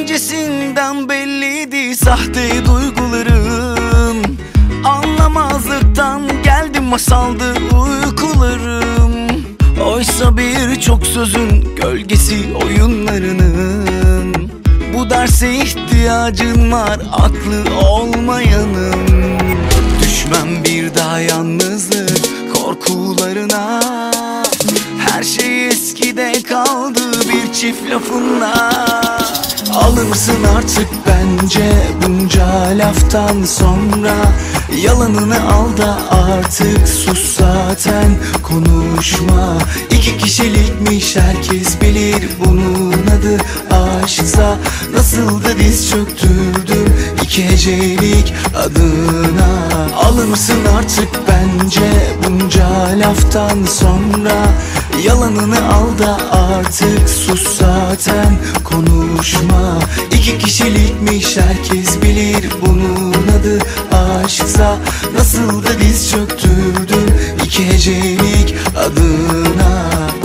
Öncesinden belliydi sahte duygularım. Anlamazlıktan geldi masaldı uykularım. Oysa birçok sözün gölgesi oyunlarının. Bu derse ihtiyacın var aklı olmayanın. Düşmem bir daha yalnızlık korkularına. Her şey eskide kaldı bir çift lafınla. Alır mısın artık bence bunca laftan sonra? Yalanını al da artık sus zaten konuşma. İki kişilikmiş herkes bilir bunun adı aşksa. Nasıl da diz çöktürdüm iki hecelik adına. Alır mısın artık bence bunca laftan sonra? Yalanını al da artık sus zaten konuşma. İki kişilikmiş herkes bilir bunun adı aşksa. Nasıl da diz çöktürdüm iki hecelik adına.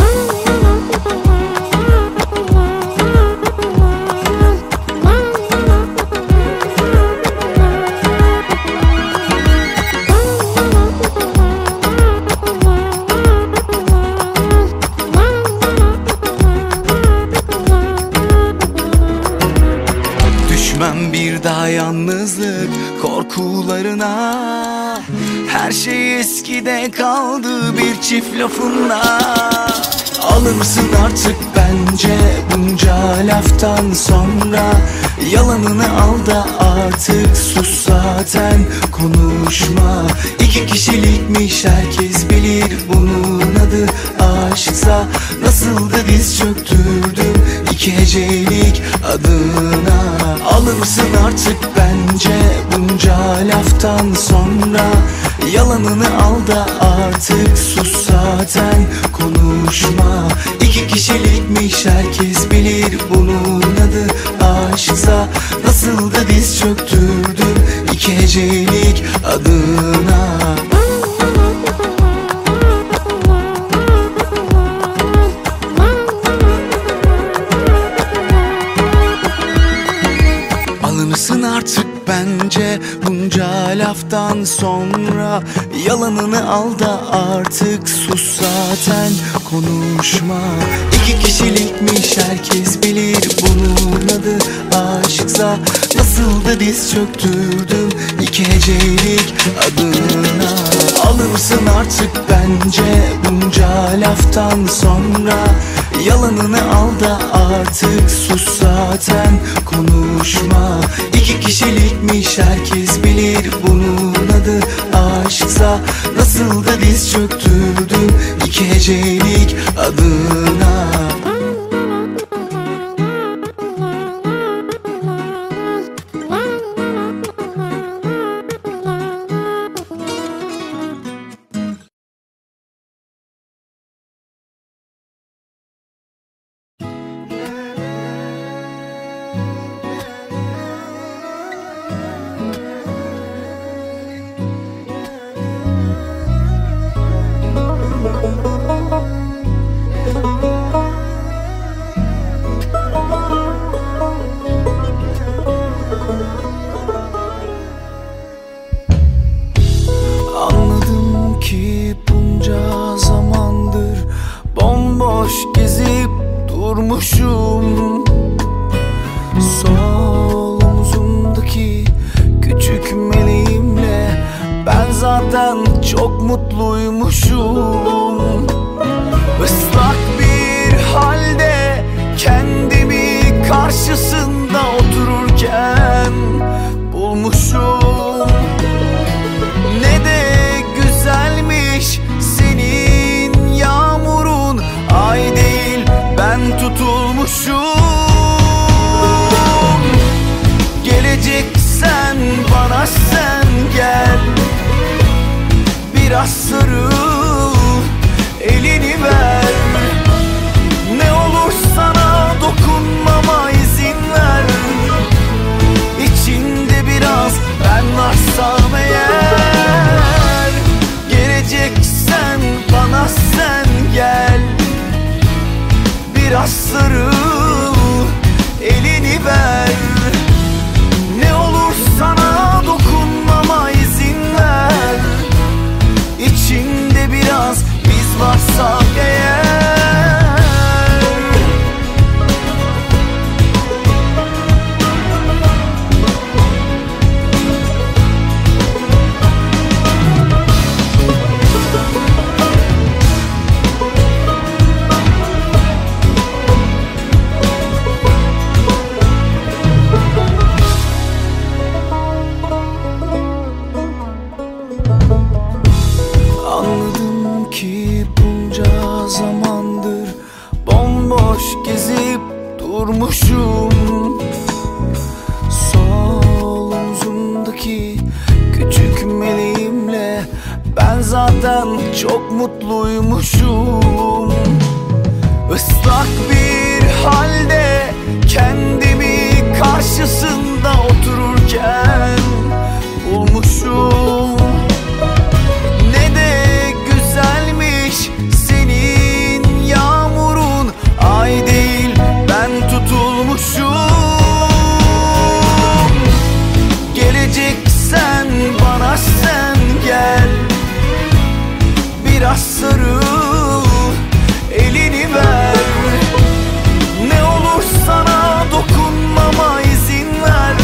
Düşmem bir daha yalnızlık korkularına. Her şey eskide kaldı bir çift lafınla. Alır mısın artık bence bunca laftan sonra? Yalanını al da artık sus zaten konuşma. İki kişilikmiş herkes bilir bunun adı aşksa. Nasıl da diz çöktürdüm iki hecelik adına. Alır mısın artık bence bunca laftan sonra? Yalanını al da artık sus zaten konuşma. İki kişilikmiş herkes bilir bunun adı aşksa. Nasıl da diz çöktürdüm iki hecelik adına. Alınırsın artık bence bunca laftan sonra. Yalanını al da artık sus zaten konuşma. İki kişilikmiş herkes bilir bunun adı aşksa. Nasıl da diz çöktürdüm iki hecelik adına. Alınırsın artık bence bunca laftan sonra. Yalanını al da artık sus zaten konuşma. İki kişilikmiş herkes bilir bunun adı aşksa. Nasıl da diz çöktürdüm iki hecelik adına. Anladım ki bunca zamandır bomboş gezip durmuşum. Sol omzumdaki küçük meleğimle ben zaten çok mutluymuşum. Islak bir halde kendimi karşısında otururken bulmuşum. Ne de güzelmiş senin yağmurun, ay değil ben tutulmuşum. Geleceksen bana sen gel, biraz sarıl, elini ver. Ne olur sana dokunmama izin ver. İçinde biraz ben varsam eğer. Geleceksen bana sen gel, biraz sarıl, elini ver. tutulurmuşum. Sol omzumdaki küçük meleğimle ben zaten çok mutluymuşum. Islak bir halde kendimi karşısında otururken bulmuşum. Ne de güzelmiş senin yağmurun, ay değil ben tutulmuşum. Geleceksen bana sen gel, biraz sarıl, elini ver. Ne olur sana dokunmama izin ver.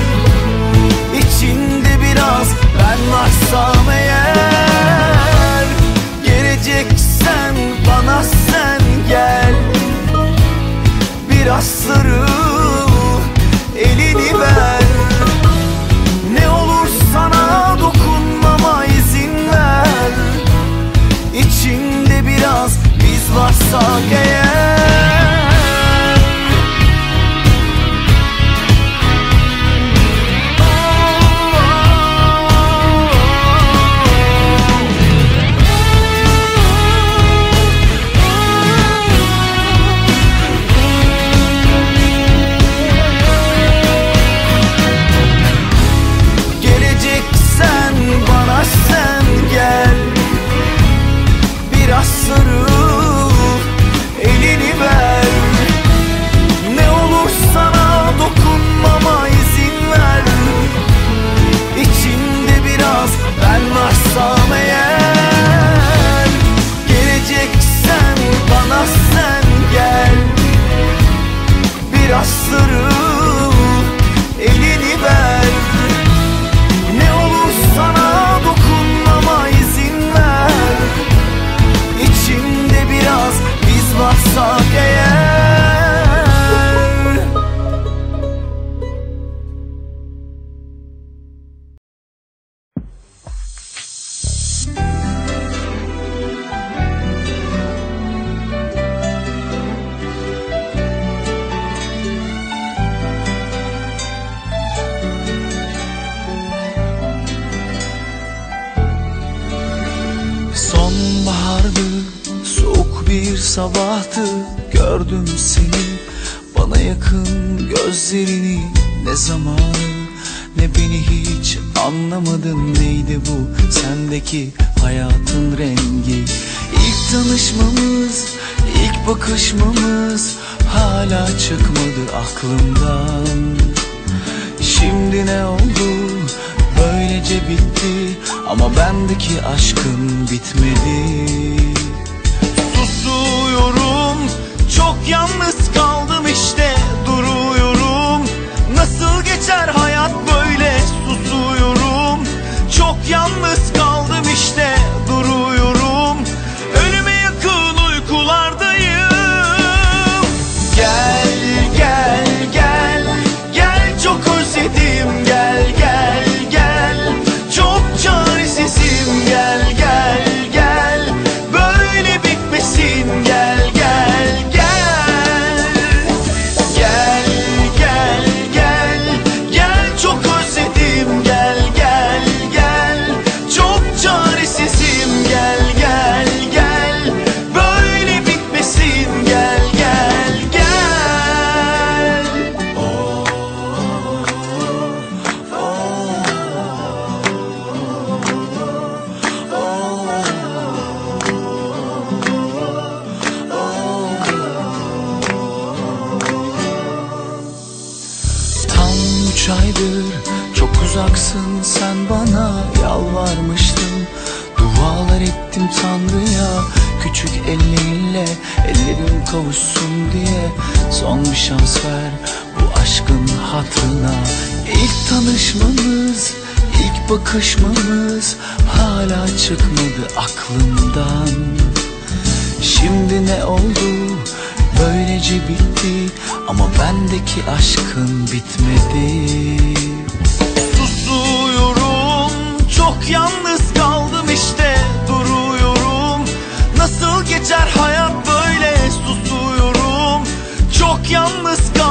İçinde biraz ben varsam eğer, geleceksen bana sen gel, biraz sarıl, elini ver. Ne olur sana dokunmama izin ver. İçinde biraz biz varsak eğer. Geleceksen bana sen gel, biraz sarıl, elini ver. Ne olur sana dokunmama izin ver. İçinde biraz ben varsam eğer, geleceksen bana sen gel, biraz sarıl, elini ver. Ne olur sana dokunmama izin ver. İçinde biraz biz varsak eğer. Sonbahardı, soğuk bir sabahtı. Gördüm seni, bana yakın gözlerini. Ne zamanı ne beni hiç anlamadın. Neydi bu sendeki hayatın rengi? İlk tanışmamız, ilk bakışmamız hala çıkmadı aklımdan. Şimdi ne oldu? Böylece bitti ama bendeki aşkın bitmedi. Susuyorum, çok yalnız kaldım işte, duruyorum. Nasıl geçer hayat böyle? Susuyorum, çok yalnız kaldım işte, duruyorum. Ölüme yakın uykulardayım. Gel, gel, gel, gel, çok özledim. Gel, gel, gel, çok çaresizim. Gel, gel, gel, böyle bitmesin. Gel, gel, gel, gel, gel, gel, gel, çok özledim. Gel, gel, gel, çok çaresizim. Gel, gel, gel, böyle bitmesin. Gel, gel, gel. Tam 3 aydır çok uzaksın sen, bana yalvarmıştım. Dualar ettim Tanrı'ya, küçük ellerinle ellerim kavuşsun diye. Son bir şans ver bu aşkın hatırına. İlk tanışmamız, ilk bakışmamız hala çıkmadı aklımdan. Şimdi ne oldu? Böylece bitti ama bendeki aşkın bitmedi. Susuyorum, çok yalnız kaldım işte, duruyorum. Nasıl geçer hayat böyle? Susuyorum, çok yalnız kaldım.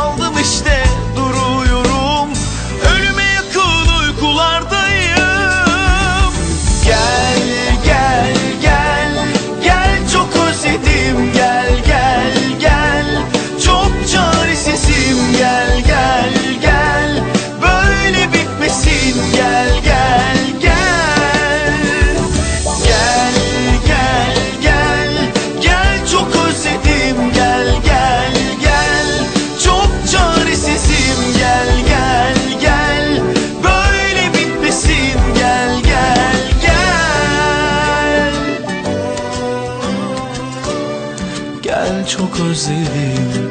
Gel, çok özledim,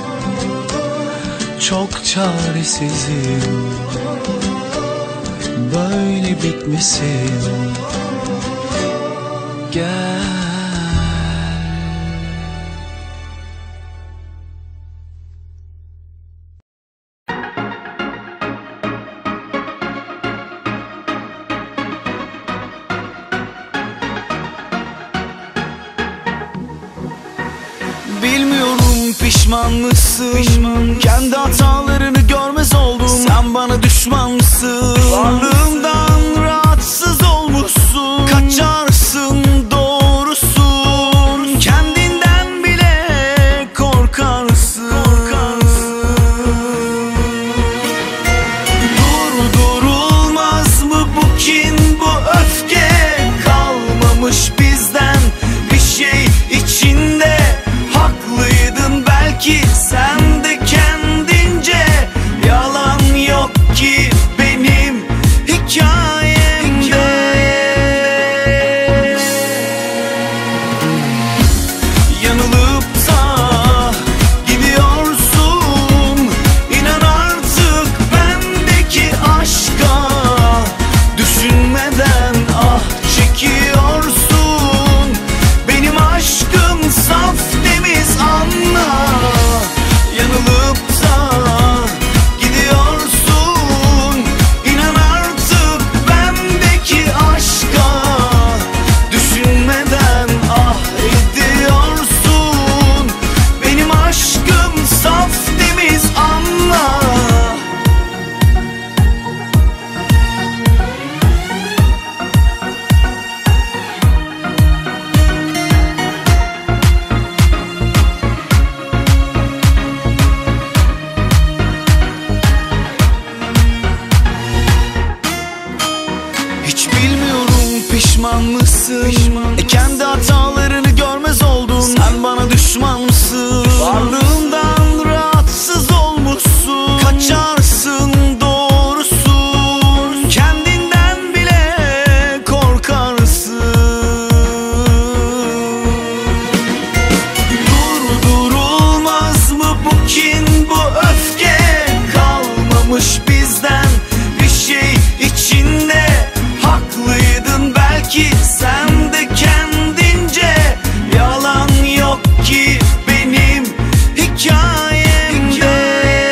çok çaresizim, böyle bitmesin. Gel. Bilmiyorum pişman mısın? Kendi hatalarını görmez oldum. Sen bana düşman mısın? Varlığımdan rahatsız olmuşsun. Kaçarsın, doğrusun. Kendinden bile korkarsın. Durdurulmaz mı bu kin, bu öfke? Kalmamış bizden bir şey içinde. Haklıydın belki sen de kendince. Yalan yok ki benim hikayemde. Yanılıp da gidiyorsun. İnan artık bendeki aşka. Düşünmeden ah çekiyorsun. Benim aşkım saf, temiz, anla. Yanılıp da gidiyorsun. İnan artık bendeki aşka. Düşünmeden ah ediyorsun. Benim aşkım saf, temiz, anla. Hiç bilmiyorum pişman mısın? Kendi hatalarını görmez oldun. Sen bana düşman mısın? Varlığından rahatsız olmuşsun. Kaçarsın, doğrusun. Kendinden bile korkarsın. Durdurulmaz mı bu kin, bu öfke? Kalmamış bizden bir şey içinde. Haklıydın belki sen de kendince. Yalan yok ki benim hikayemde.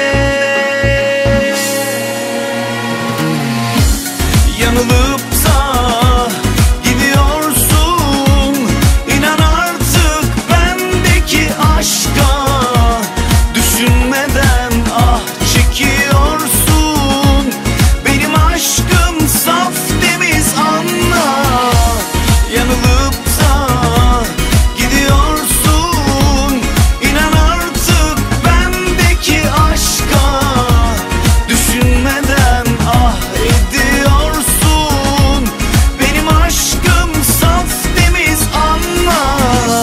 Yanılıp da gidiyorsun. İnan artık bendeki aşka. Düşünmeden ah çekiyorsun. Benim aşkım saf, temiz, anla. Yanılıp da gidiyorsun. İnan artık bendeki aşka. Düşünmeden ah ediyorsun. Benim aşkım saf, temiz, anla.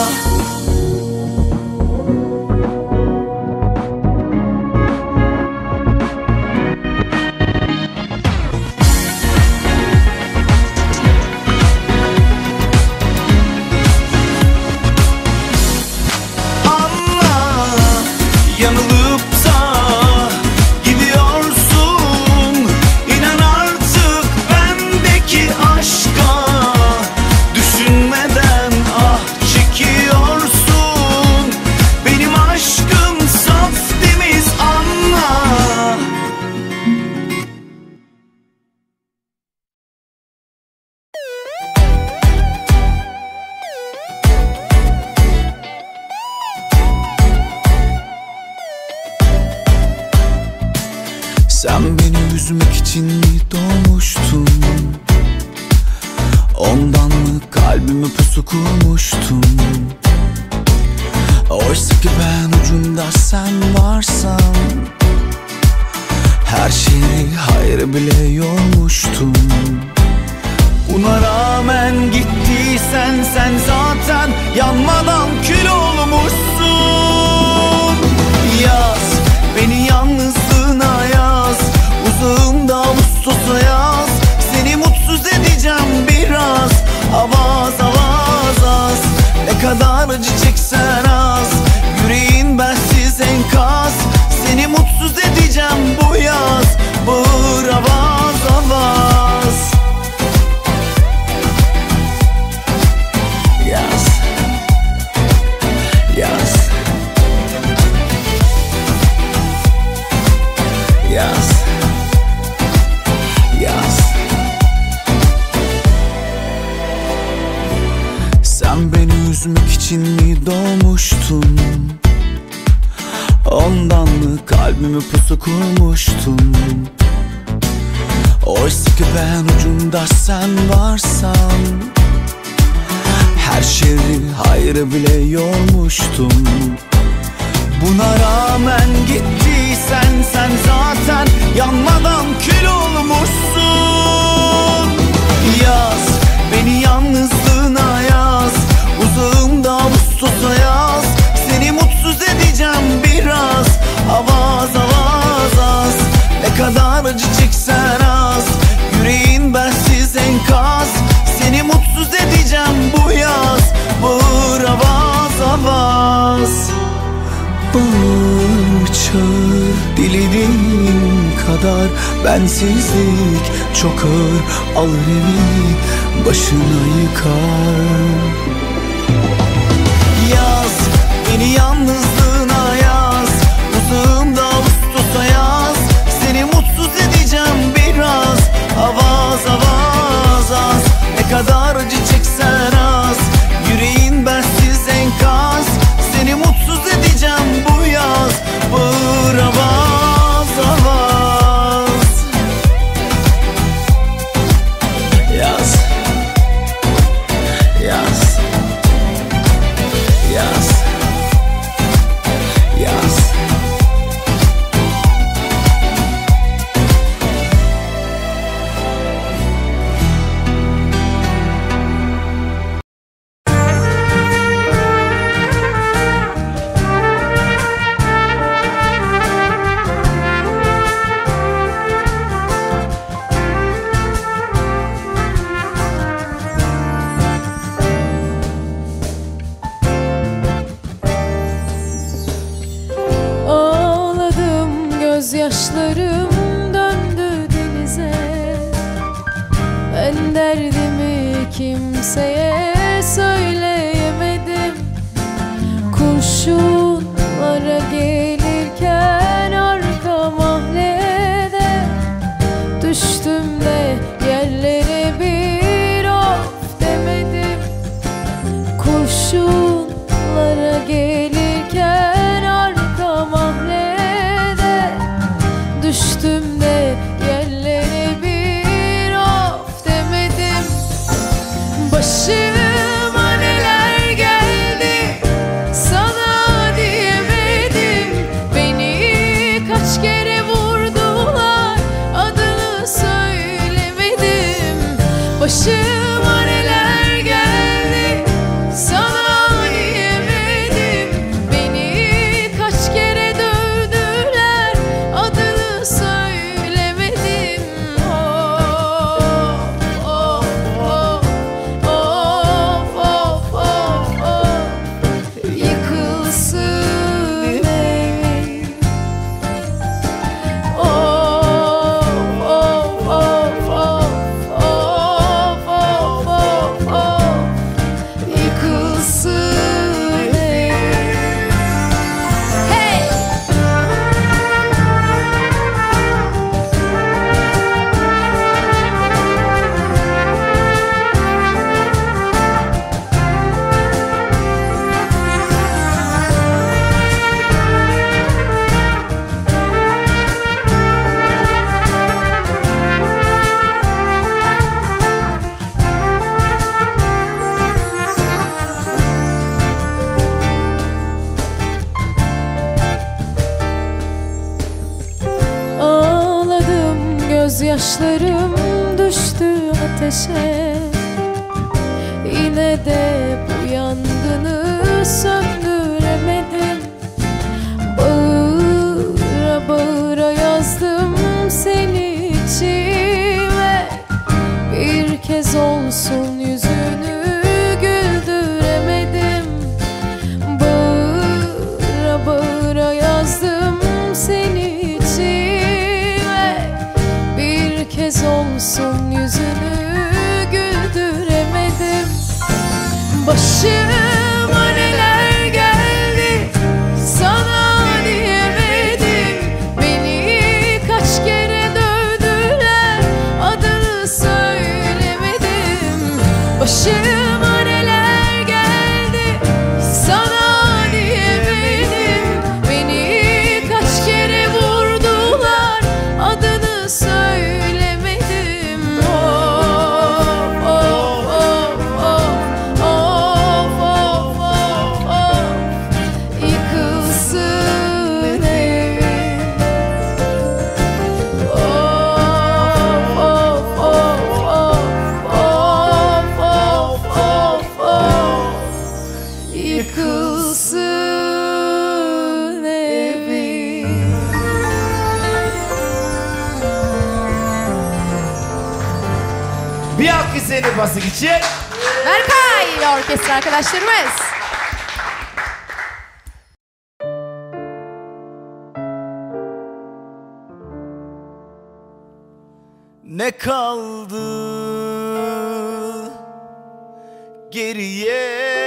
Anla. Yanılıp da gidiyorsun. İnan artık bendeki aşka. Düşünmeden ah çekiyorsun. Benim aşkım saf, temiz, anla. Sen beni üzmek için mi doğmuştun? Ondan mı kalbime pusu kurmuştun? Oysa ki ben ucunda sen varsan, her şeyi hayır bile yormuştum. Buna rağmen gittiysen sen zaten yanmadan kül olmuşsun. Yaz, beni yalnızlığına yaz. Uzağımda Ağustos'a yaz. Seni mutsuz edeceğim biraz. Avaz avaz az. Ne kadar acı çeksen az. Yaz, yaz, yaz. Sen beni üzmek için mi doğmuştun? Ondan mı kalbime pusu kurmuştun? Oysa ki ben ucunda sen varsan, her şeri hayrı bile yormuştum. Buna rağmen gittiysen sen zaten yanmadan kül olmuşsun. Yaz, beni yalnızlığına yaz, uzağımda Ağustos'a yaz. Seni mutsuz edeceğim biraz, avaz avaz az. Ne kadar acı çeksen az, yüreğin bensiz enkaz. Seni mutsuz edeceğim bu yaz, bağır avaz avaz. Bağır çağır dilediğin kadar, bensizlik çok ağır, alır evi başına yıkar. Yaz, beni yalnızlığına yaz, uzağımda Ağustos'a yaz. Seni mutsuz edeceğim biraz, avaz avaz az. Ne kadar acı çeksen az, yüreğin bensiz enkaz. Seni mutsuz edeceğim bu yaz, bağır avaz avaz. Yaz, yaz, yaz, yaz. Gözyaşlarım döndü denize. Ben derdimi kimseye söyleyemedim. Kurşunlara gelirken arka mahallede düştüm de yerlere bir of demedim. Kurşunlara gelirken arka mahallede düştüm de yerlere bir of demedim. Başıma neler geldi sana diyemedim. Beni kaç kere vurdular, adını söylemedim. Başıma neler geldi sana diyemedim. Beni kaç kere dövdüler, adını söylemedim. Of of of of of of. Yıkılsın evim. Of of of of of of of. Yıkılsın evim. Hey! Ağladım, gözyaşlarım düştü ateşe. Yine de bu yangını söndüremedim. Bağıra bağıra yazdım seni içime. Bir kez olsun yüzünü güldüremedim. Bağıra bağıra yazdım seni içime. Bir kez olsun yüzünü güldüremedim. Başıma neler geldi olmasın evim. Bir alkış Zeynep Basık için. Berkay ve orkestra arkadaşlarımız. Ne kaldı geriye?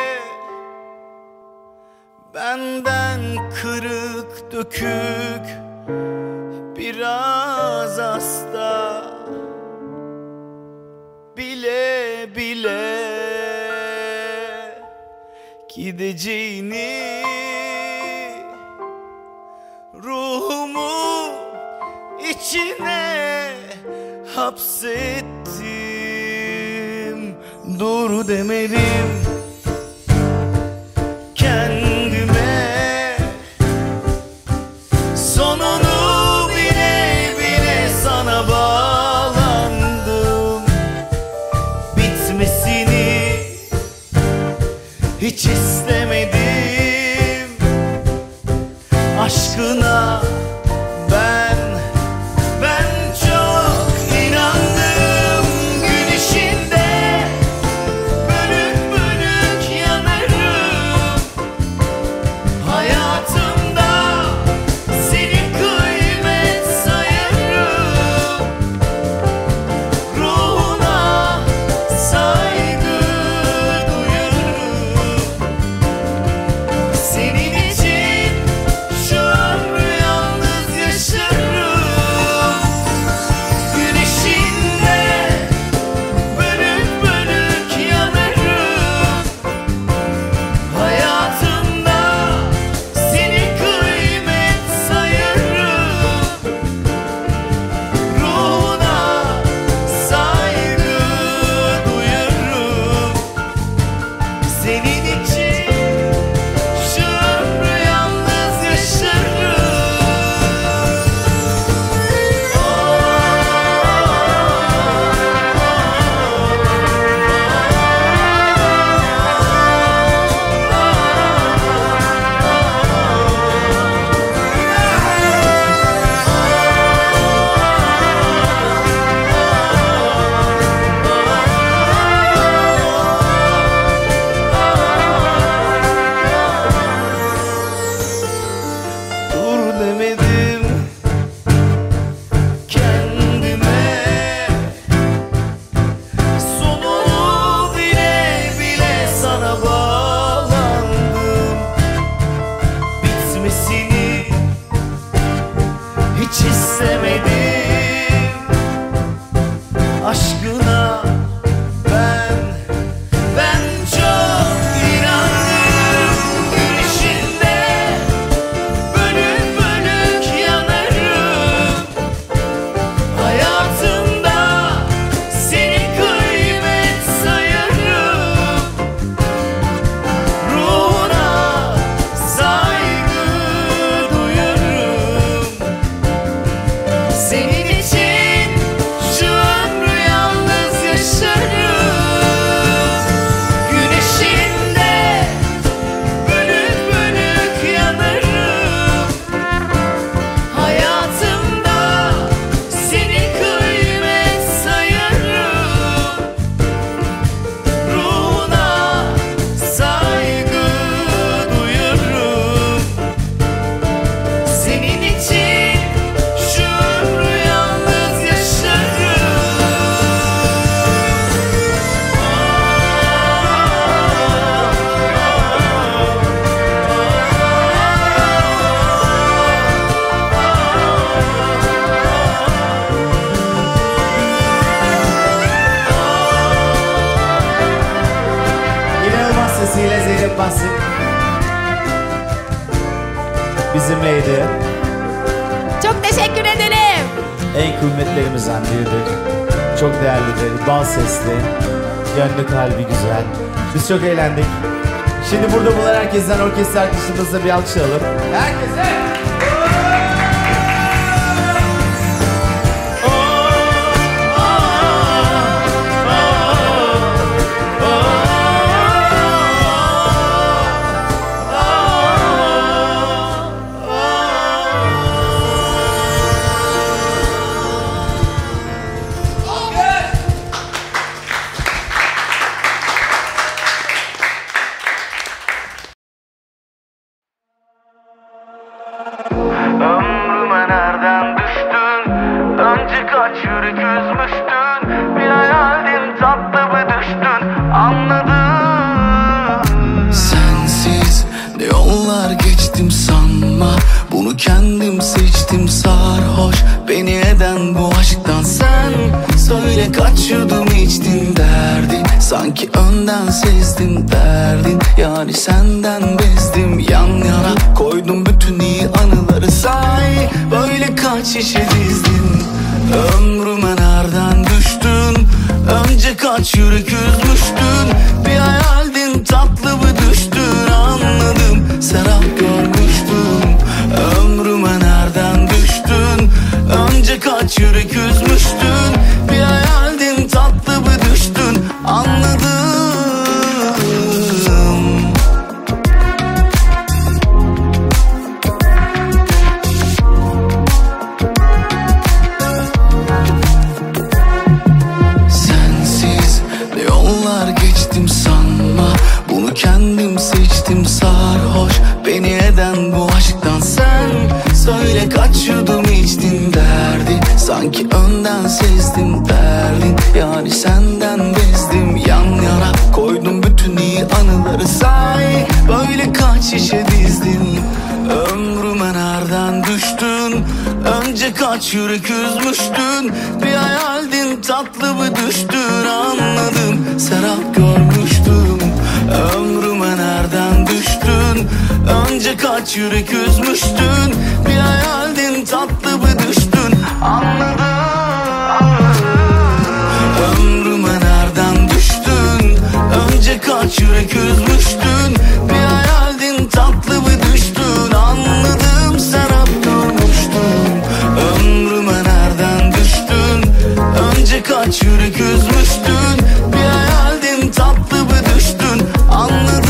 Benden kırık dökük, biraz hasta, bile bile gideceğini, ruhumu içine hapsettim. Dur demedim kendime, sonunu bile bile sana bağlandım. Bitmesini hiç istemedim. Aşkına ben çok inandım. Güneşinde bölük bölük yanarım. Hayatımda seni kıymet sayarım. Ruhuna saygı duyarım. Senin için şu ömrü yalnız yaşarım. Güneşinde bölük bölük yanarım. Hayatımda seni kıymet sayarım. Ruhuna saygı duyarım. Senin için şu ömrü yalnız yaşarım. Dur demedim kendime, sonunu bile bile sana bağlandım. Bitmesini hiç istemedim. Aşkına ben çok inandım. Güneşinde bölük bölük yanarım. Hayatımda seni kıymet sayarım. Ruhuna saygı duyarım. Senin için şu ömrü yalnız yaşarım. Güneşinde bölük bölük yanarım. Hayatımda seni kıymet sayarım. Ruhuna saygı duyarım. Senin için şu ömrü yalnız yaşarım. İnanılmaz sesiyle Zeynep Basık bizimleydi. Çok teşekkür ederim. En kıymetlerimizden biridir. Çok değerlidir, bal sesli, gönlü kalbi güzel. Biz çok eğlendik. Şimdi burada bulunan herkesten orkestra arkadaşımızla bir alkış alalım. Herkese! yollar geçtim sanma, bunu kendim seçtim sarhoş beni eden bu aşktan. Sen söyle kaç yudum içtin derdin, sanki önden sezdim derdin. Yani senden bezdim, yan yana koydum bütün iyi anıları. Say böyle kaç şişe dizdin, ömrüme nereden düştün? Önce kaç yürek üzmüştün, bir hayaldin tatlı mı düştün? Anladım, serap görmüştüm. Ömrüme nereden düştün? Önce kaç yürek üzmüştün, bir hayaldin tatlı mı düştün? Anladım. Kendim seçtim sarhoş beni eden bu aşktan. Sen söyle kaç yudum içtin derdi, sanki önden sezdim derdin. Yani senden bezdim, yan yana koydum bütün iyi anıları. Say böyle kaç şişe dizdin, ömrüme nereden düştün? Önce kaç yürek üzmüştün, bir hayaldin tatlı mı düştün? Anladım, serap görmüştüm. Ömrüme nereden düştün? Önce kaç yürek üzmüştün, bir hayaldin tatlı mı düştün? Anladım. Ömrüme nereden düştün? Önce kaç yürek üzmüştün, bir hayaldin tatlı mı düştün? Anladım, serap görmüştüm. Ömrüme nereden düştün? Önce kaç yürek üzmüştün, bir hayaldin tatlı mı düştün? Anladım.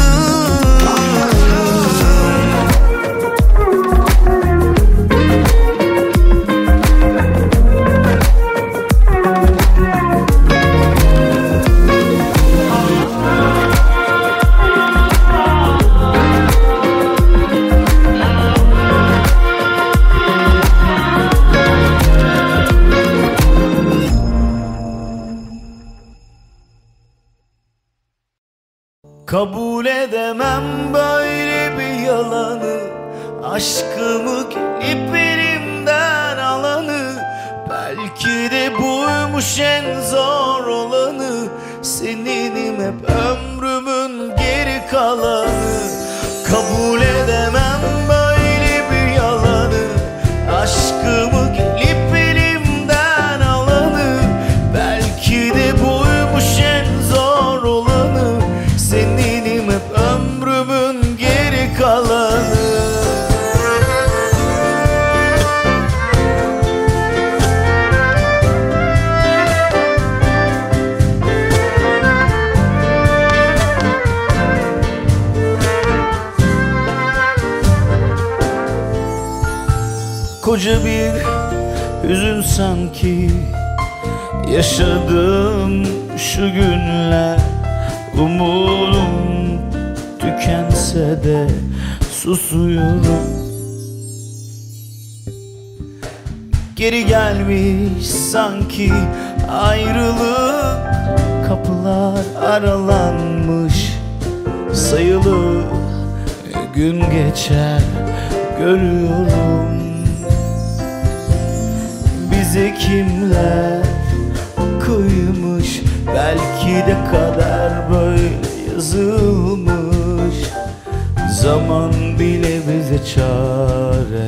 Kabul edemem böyle bir yalanı, aşkımı gelip elimden alanı. Belki de buymuş en zor olanı, seninim hep ömrümün geri kalanı. Kabul edemem böyle bir yalanı, aşkımı gelip elimden alanı. Belki de buymuş en zor olanı, seninim hep ömrümün geri kalanı. Koca bir hüzün sanki yaşadım şu günler. Umudum tükense de susuyorum. Geri gelmiş sanki ayrılık, kapılar aralanmış. Sayılı gün geçer görüyorum. Bize kimler kıymış, belki de kader böyle yazılmış. Zaman bile bize çare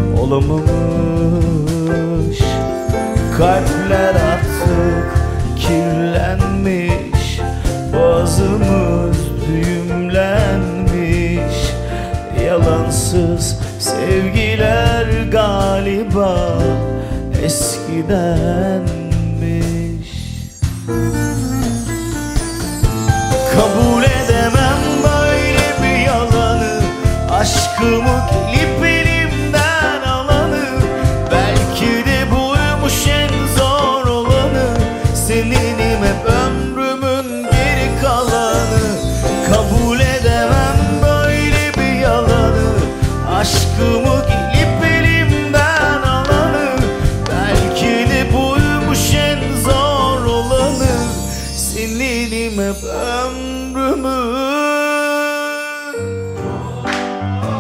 olamamış. Kalpler artık kirlenmiş, boğazımız düğümlenmiş. Yalansız sevgiler galiba eskidenmiş. Kabul edemem böyle bir yalanı, aşkımı gelip elimden alanı. Belki de buymuş en zor olanı, seninim hep ömrümün geri kalanı. Kabul edemem böyle bir yalanı, aşkımı gelip elimden alanı. Belki de buymuş en zor olanı, seninim hep ömrümün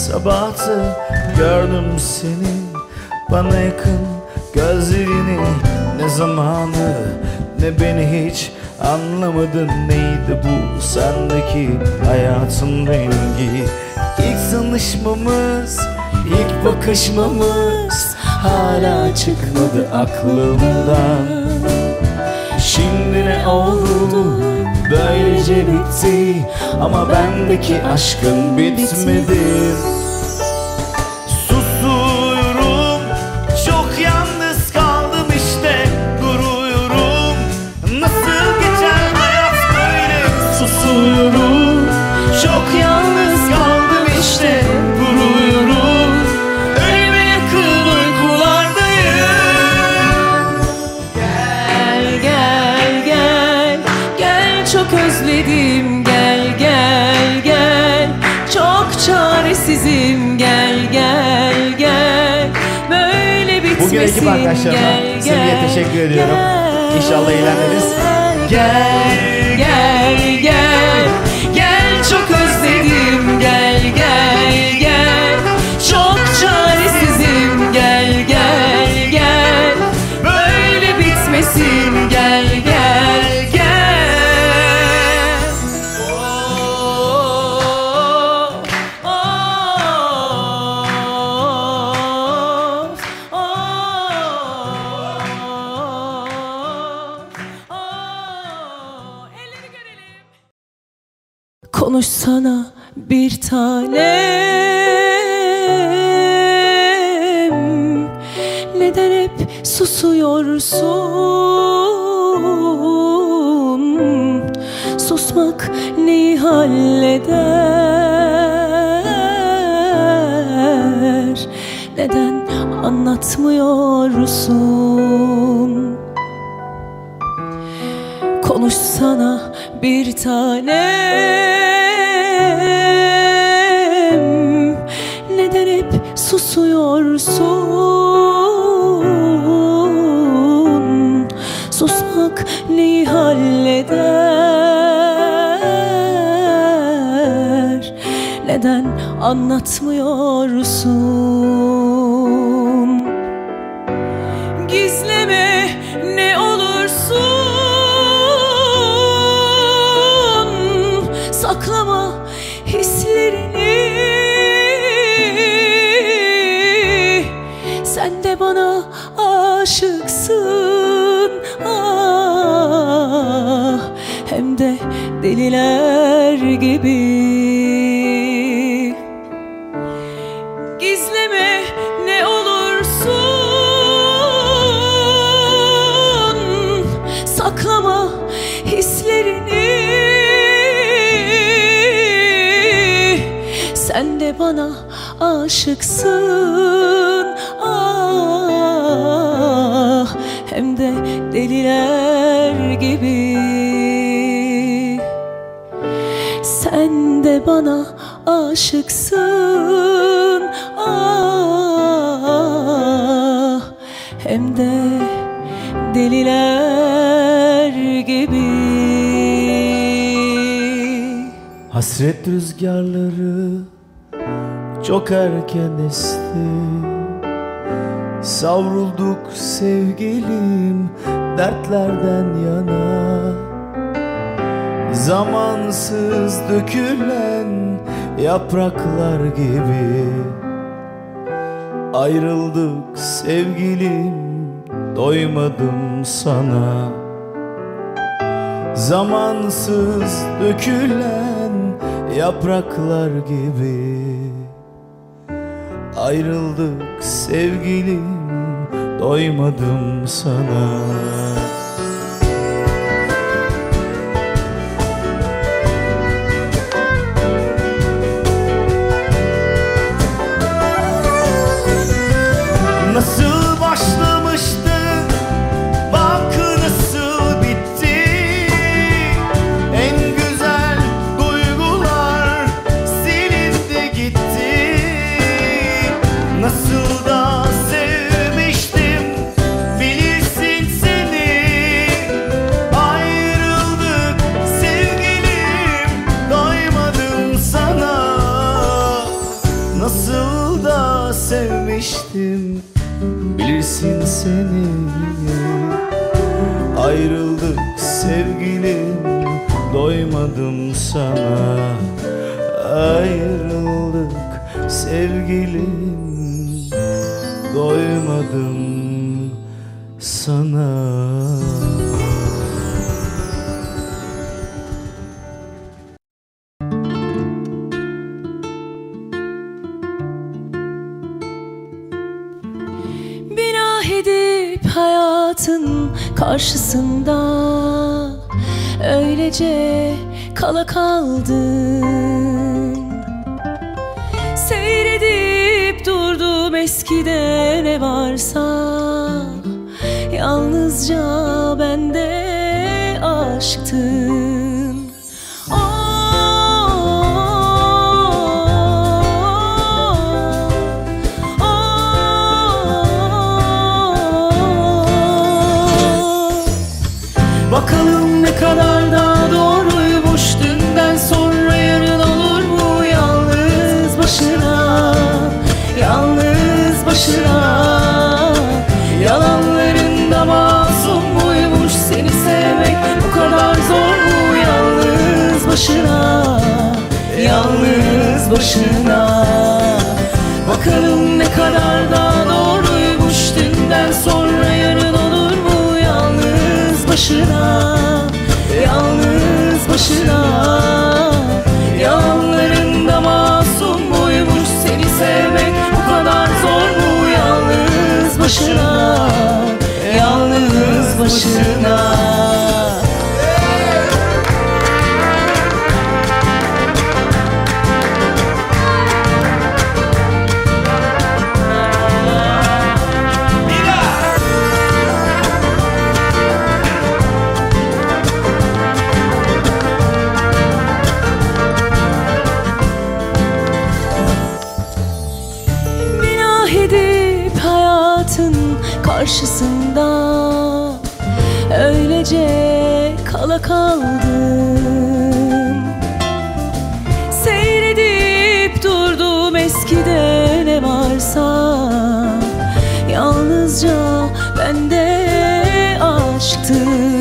sabahtı gördüm seni, bana yakın gözlerini. Ne zamanı ne beni hiç anlamadın. Neydi bu sendeki hayatın rengi? İlk tanışmamız, ilk bakışmamız hala çıkmadı aklımdan. Şimdi ne oldu? Böylece bitti ama bendeki aşkın bitmedi. Susuyorum, çok yalnız kaldım işte, duruyorum. Nasıl geçer hayat böyle? Susuyorum, çok yalnız kaldım işte, duruyorum. Ölüme yakın uykulardayım. Gel gel gel, gel çok özledim. Gel gel gel, çok çaresizim. Gel gel gel, böyle bitmesin. Bugün ekip arkadaşlarıma, Semih'e teşekkür ediyorum. İnşallah eğlendiniz. Gel gel gel, gel çok özledim. Gel gel gel, çok çaresizim. Gel gel gel, böyle bitmesin. Gel gel gel. Elleri görelim. Konuşsana bir tanem, neden hep susuyorsun? Susmak neyi halleder? Neden anlatmıyorsun? Konuşsana bir tanem, neden hep susuyorsun? Susmak neyi halleder? Neden anlatmıyorsun? Gizleme ne olursun, saklama hislerini. Sen de bana aşıksın, ah, hem de deliler gibi. Gizleme ne olursun, saklama hislerini. Sen de bana aşıksın, ah, hem de deliler gibi. Sen de bana aşıksın, ah, hem de deliler gibi. Hasret rüzgarları çok erken esti, savrulduk sevgilim dertlerden yana. Zamansız dökülen yapraklar gibi ayrıldık sevgilim, doymadım sana. Zamansız dökülen yapraklar gibi ayrıldık sevgilim, doymadım sana. Nasıl başlamıştı, bak nasıl bitti. En güzel duygular silindi gitti. Nasıl da sevmiştim, bilirsin seni. sevmiştim, bilirsin seni. Ayrıldık sevgilim, doymadım sana. Ayrıldık sevgilim, doymadım sana. Bina edip hayatın karşısında öylece kala kaldım. Seyredip durdum eskide ne varsa, yalnızca bende aşktın. Bakalım ne kadar da doğruymuş, dünden sonra yarın olur mu? Yalnız başına, yalnız başına. Yalanlarında masum muymuş, seni sevmek bu kadar zor mu? Yalnız başına, yalnız başına. Bakalım ne kadar da doğruymuş, dünden sonra yarın olur mu? Yalnız başına, yalnız başına. Yalanlarında masum muymuş, seni sevmek bu kadar zor mu? Yalnız başına, yalnız başına. Karşısında öylece kala kaldım. Seyredip durdum eskide ne varsa, yalnızca bende aşktın.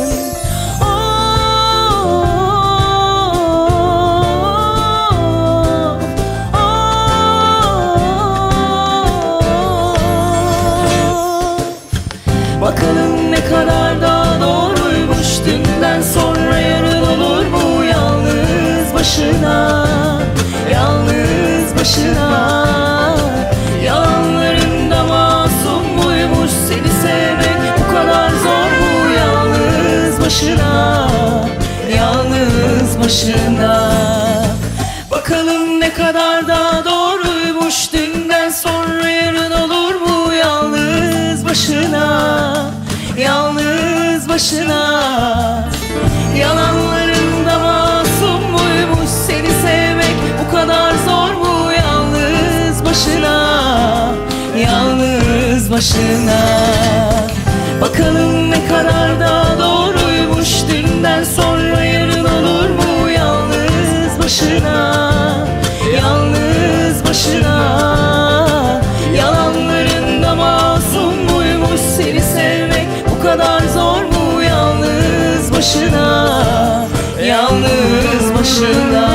Bakalım ne kadar da doğruymuş, dünden sonra yarın olur mu? Yalnız başına, yalnız başına. Yalanlarında masum muymuş, seni sevmek bu kadar zor mu? Yalnız başına, yalnız başına. Bakalım ne kadar da doğruymuş, dünden sonra yarın olur mu? Yalnız başına, yalnız başına. Yalanlarında masum muymuş, seni sevmek bu kadar zor mu? Yalnız başına, yalnız başına. Bakalım ne kadar da doğruymuş, dünden sonra yarın olur mu? Yalnız başına, yalnız başına. Yalanlarında masum muymuş, seni sevmek bu kadar zor mu? Yalnız başına, yalnız başına.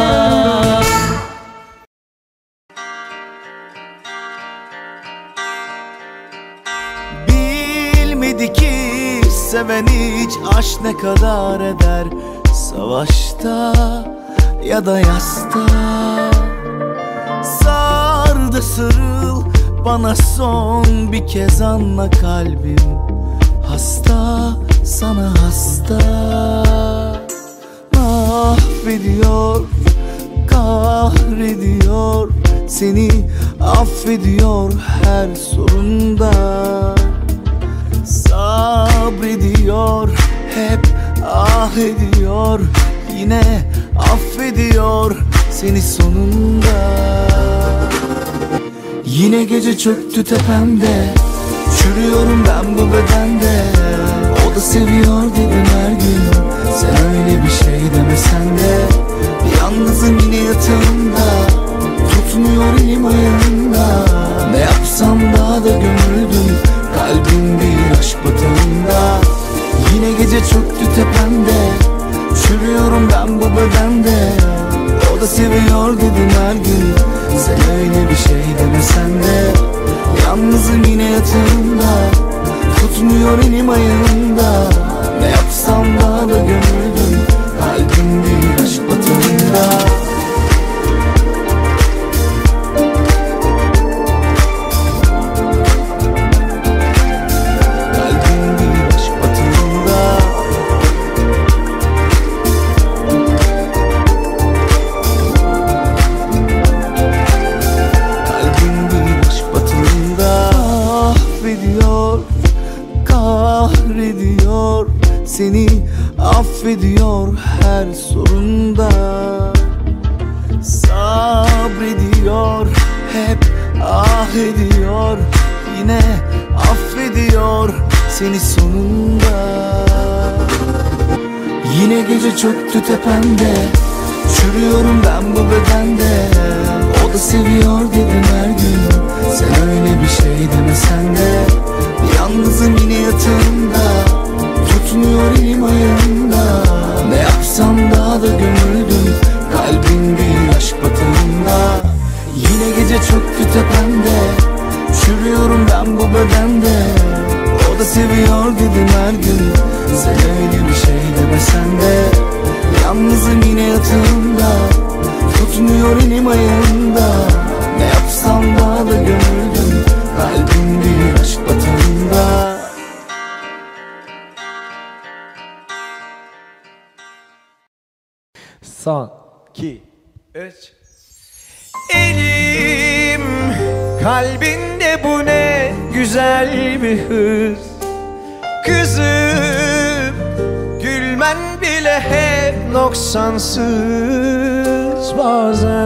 Bilmedi ki seven hiç aşk ne kadar eder, savaşta ya da yasta. Sar da sarıl bana son bir kez, anla kalbim hasta, sana hasta. Mahvediyor, kahrediyor, seni affediyor her sorunda. Sabrediyor, hep ah ediyor, yine affediyor seni sonunda. Yine gece çöktü tepemde, çürüyorum ben bu bedende. O da seviyor dedim her gün, sen öyle bir şey demesen de. Yalnızım yine yatağımda, tutmuyor elim ayağımda. Ne yapsam bende. O da seviyor dedim her gün. Sen öyle bir şey demesen de. Yalnızım yine yatağımda, tutmuyor elim ayağımda. Ne yapsam daha da gömüldüm, kalbim bir aşk batağında. Seni affediyor her sorunda. Sabrediyor, hep ah ediyor. Yine affediyor seni sonunda. Yine gece çöktü tepemde, çürüyorum ben bu bedende. O da seviyor dedim her gün. Sen öyle bir şey demesen de. Yalnızım yine yatağımda, tutmuyor elim ayağımda. Ne yapsam daha da gömüldüm, kalbim bir aşk batağında. Yine gece çöktü tepemde, çürüyorum ben bu bedende. O da seviyor dedim her gün. Sen öyle bir şey demesen de. Yalnızım yine yatağımda, tutmuyor elim ayağımda. Ne yapsam daha da gömüldüm, kalbim bir aşk batağında. Son, 2, 3. Elim kalbinde bu ne güzel bir hız. Kızım gülmen bile hep noksansız. Bazen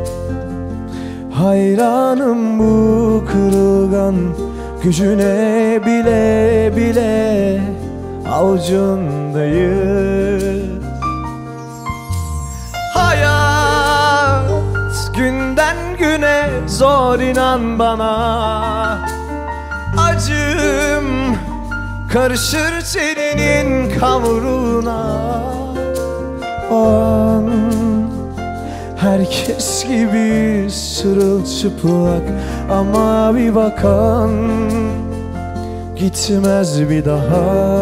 hayranım bu kırılgan gücüne, bile bile avucundayız. Hayat günden güne zor, inan bana. Acım karışır teninin kavruna. O an herkes gibi sırılçıplak, ama bir bakan gitmez bir daha.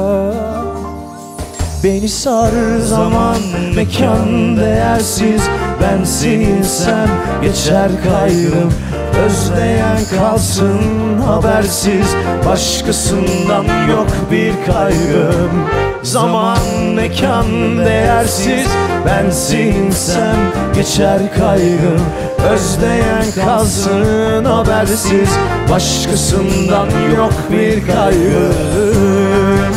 Beni sar zaman, mekan değersiz. Ben seninsem geçer kaygım. Özleyen kalsın habersiz. Başkasından yok bir kaygım. Zaman, mekan değersiz. Ben seninsem geçer kaygım. Özleyen kalsın habersiz. Başkasından yok bir kaygım.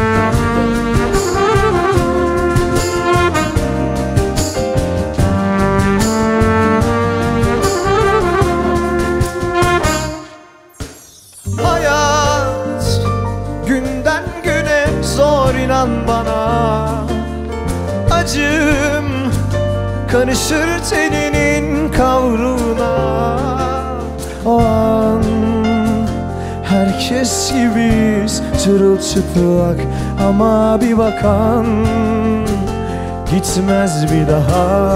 İnan bana, acım karışır teninin kavruna. O an herkes gibiyiz çırılçıplak, ama bir bakan gitmez bir daha.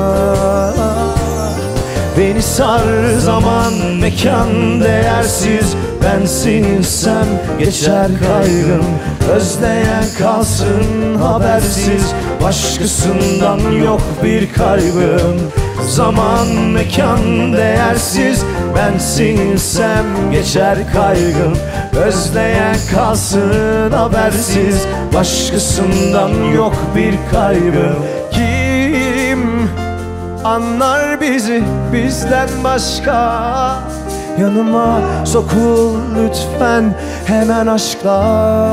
Beni sar zaman, mekan değersiz. Ben seninsem geçer kaygım. Özleyen kalsın habersiz. Başkasından yok bir kaybım. Zaman, mekan değersiz. Ben seninsem geçer kaygım. Özleyen kalsın habersiz. Başkasından yok bir kaybım. Kim anlar bizi bizden başka? Yanıma sokul lütfen hemen aşkla.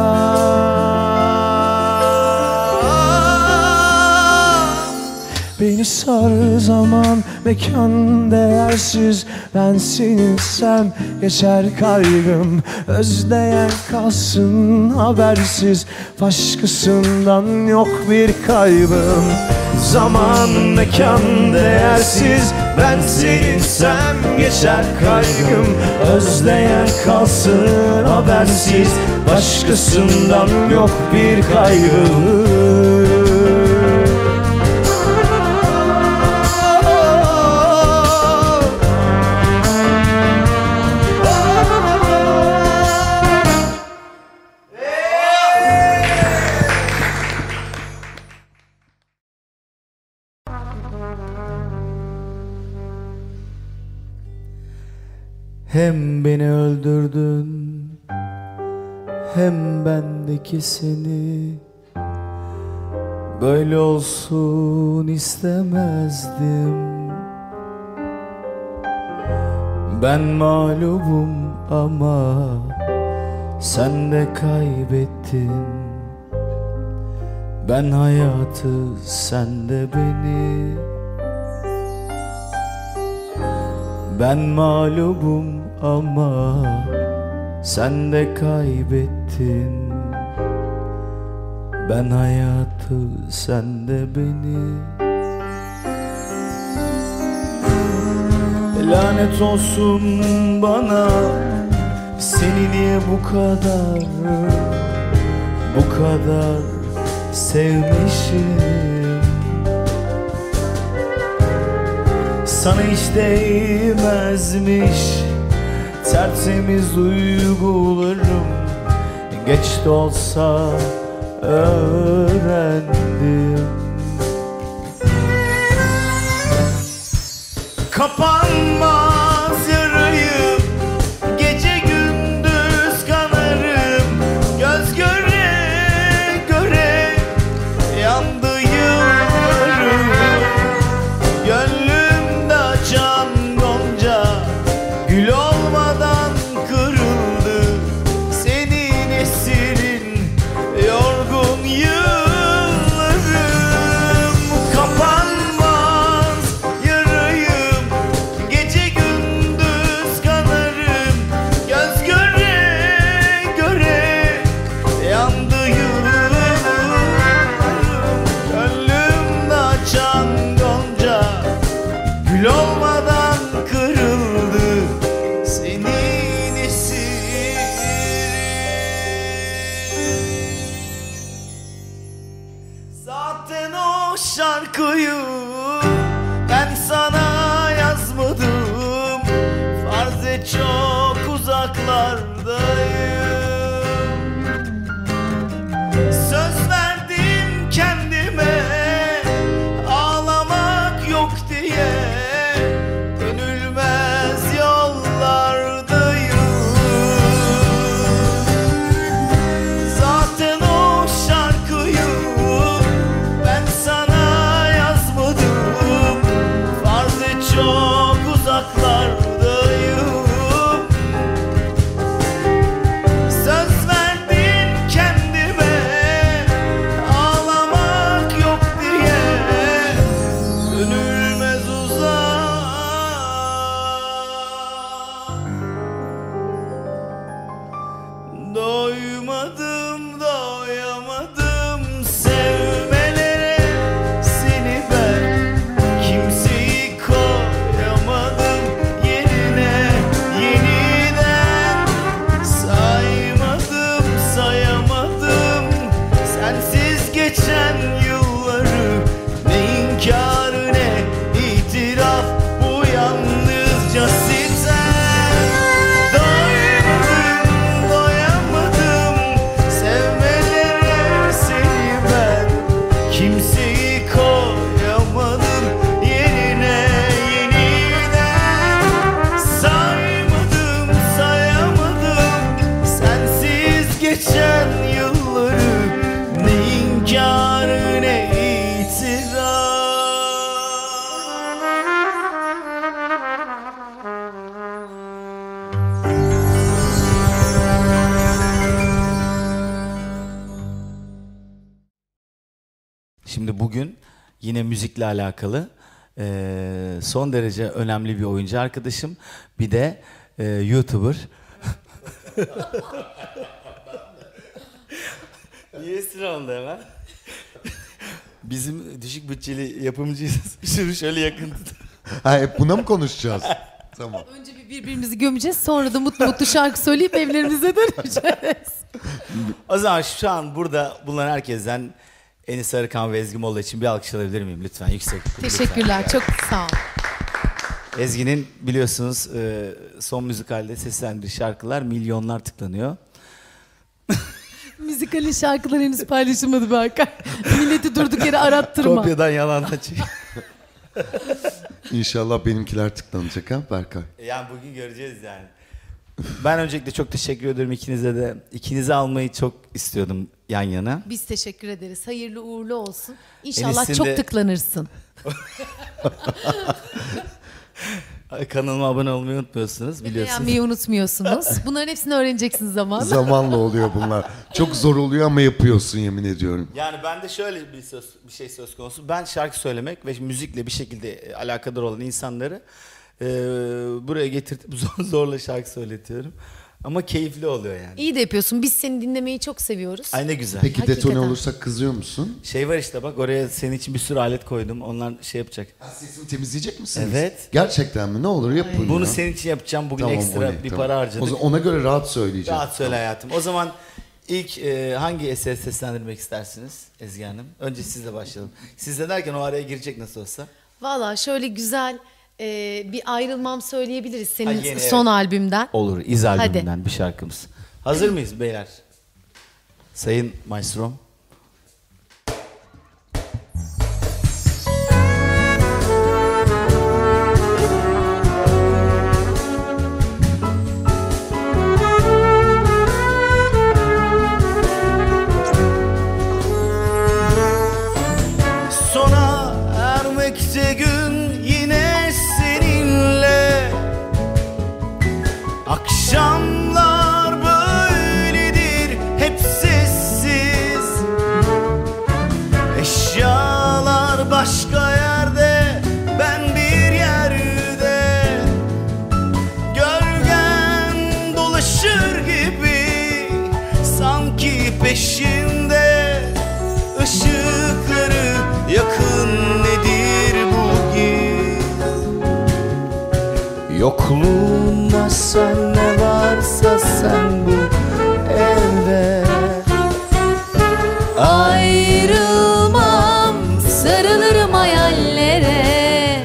Beni sar zaman, mekan değersiz. Ben seninsem geçer kaygım. Özleyen kalsın habersiz. Başkasından yok bir kaybım. Zaman, mekan değersiz. Ben seninsem geçer kaygım. Özleyen kalsın habersiz. Başkasından yok bir kaygım. Hem beni öldürdün, hem bendeki seni. Böyle olsun istemezdim. Ben mağlubum ama sen de kaybettin. Ben hayatı, sen de beni. Ben mağlubum ama sen de kaybettin. Ben hayatı, sen de beni. Lanet olsun bana, seni niye bu kadar sevmişim. Sana hiç değmezmiş tertemiz duygularım. Geç de olsa öğrendim. Kapanmaz yarayım, gece gündüz kanarım. Göz göre göre yandı yıllarım. Gönlümde açan gonca gül olmadan kırıldı. Senin esirin yorgun yıllarım. Kapanmaz yarayım, gece gündüz kanarım. Göz göre göre yandı yıllarım. Gönlümde açan gonca gül olmadan kırıldı. Senin esirin. Zaten o şarkıyı ben sana yazmadım. Farz et çok uzaklardayım. Söz verdim kendime ağlamak yok diye. Dönülmez yollardayım. Zaten o şarkıyı ben sana yazmadım. Farz et çok uzaklardayım. Söz verdim kendime ağlamak yok diye. Dönülmez uzak. Doymadım, doyamadım sevmelere. Seni ben kimseyi koyamadım yerine. Yeniden saymadım, sayamadım sensiz geçen yılları. Ne inkar ne itiraf, bu yalnızca sitem. Doymadım, doyamadım sevmelere. Seni ben kimseyi koyamadım yerine. Yeniden saymadım, sayamadım sensiz geçen yılları. Ne inkar ne itiraf. Şimdi bugün yine müzikle alakalı son derece önemli bir oyuncu arkadaşım. Bir de YouTuber. Niye sıra oldu hemen? Bizim düşük bütçeli yapımcıyız. Şunu şöyle yakın tut. Ha, hep buna mı konuşacağız? Tamam. Önce bir birbirimizi gömeceğiz, sonra da mutlu mutlu şarkı söyleyip evlerimize döneceğiz. O zaman şu an burada bulunan herkesten Enis Arıkan ve Ezgi Molla için bir alkış alabilir miyim lütfen? Yüksek. Teşekkürler, Lütfen. çok sağ ol. Ezgi'nin biliyorsunuz son müzikalde seslendiği şarkılar milyonlar tıklanıyor. Müzikalin şarkıları henüz paylaşılmadı Berkay. Milleti durduk yere arattırma. Kopyadan yalandan çık. İnşallah benimkiler tıklanacak ha Berkay. Yani bugün göreceğiz yani. Ben öncelikle çok teşekkür ediyorum ikinize de. İkinizi almayı çok istiyordum yan yana. Biz teşekkür ederiz. Hayırlı uğurlu olsun. İnşallah Enis'in çok de- tıklanırsın. Kanalıma abone olmayı unutmuyorsunuz biliyorsunuz. Beğenmeyi unutmuyorsunuz. Bunların hepsini öğreneceksiniz zamanla. Zamanla oluyor bunlar. Çok zor oluyor ama yapıyorsun yemin ediyorum. Yani bende şöyle bir şey söz konusu. Ben şarkı söylemek ve müzikle bir şekilde alakadar olan insanları buraya getirtip zorla şarkı söyletiyorum. Ama keyifli oluyor yani. İyi de yapıyorsun. Biz seni dinlemeyi çok seviyoruz. Ay ne güzel. Peki Hakikaten. detone olursak kızıyor musun? Şey var işte bak oraya senin için bir sürü alet koydum. Onlar şey yapacak. Sesimi temizleyecek misiniz? Evet. Gerçekten mi? Ne olur yapın Bunu ya. senin için yapacağım. Bugün Tamam, ekstra oley, bir tamam. para harcadık. O zaman ona göre rahat söyleyeceğim. Rahat söyle hayatım. O zaman ilk hangi eseri seslendirmek istersiniz Ezgi Hanım? Önce sizle başlayalım. Sizle derken o araya girecek nasıl olsa. Valla şöyle güzel bir ayrılmam söyleyebiliriz senin Ha, yeni, son evet. albümden. Olur. İz albümünden bir şarkımız. Hazır mıyız beyler? Sayın Maestro. Sona ermekte gün yine seninle. Akşamlar böyledir hep sessiz. Eşyalar başka yerde, ben bir yerde. Gölgen dolaşır gibi sanki peşinde. Işıkları yakın nedir bugün? Yokluğunda sen ne varsa sen bu evde. Ayrılmam, sarılırım hayallere.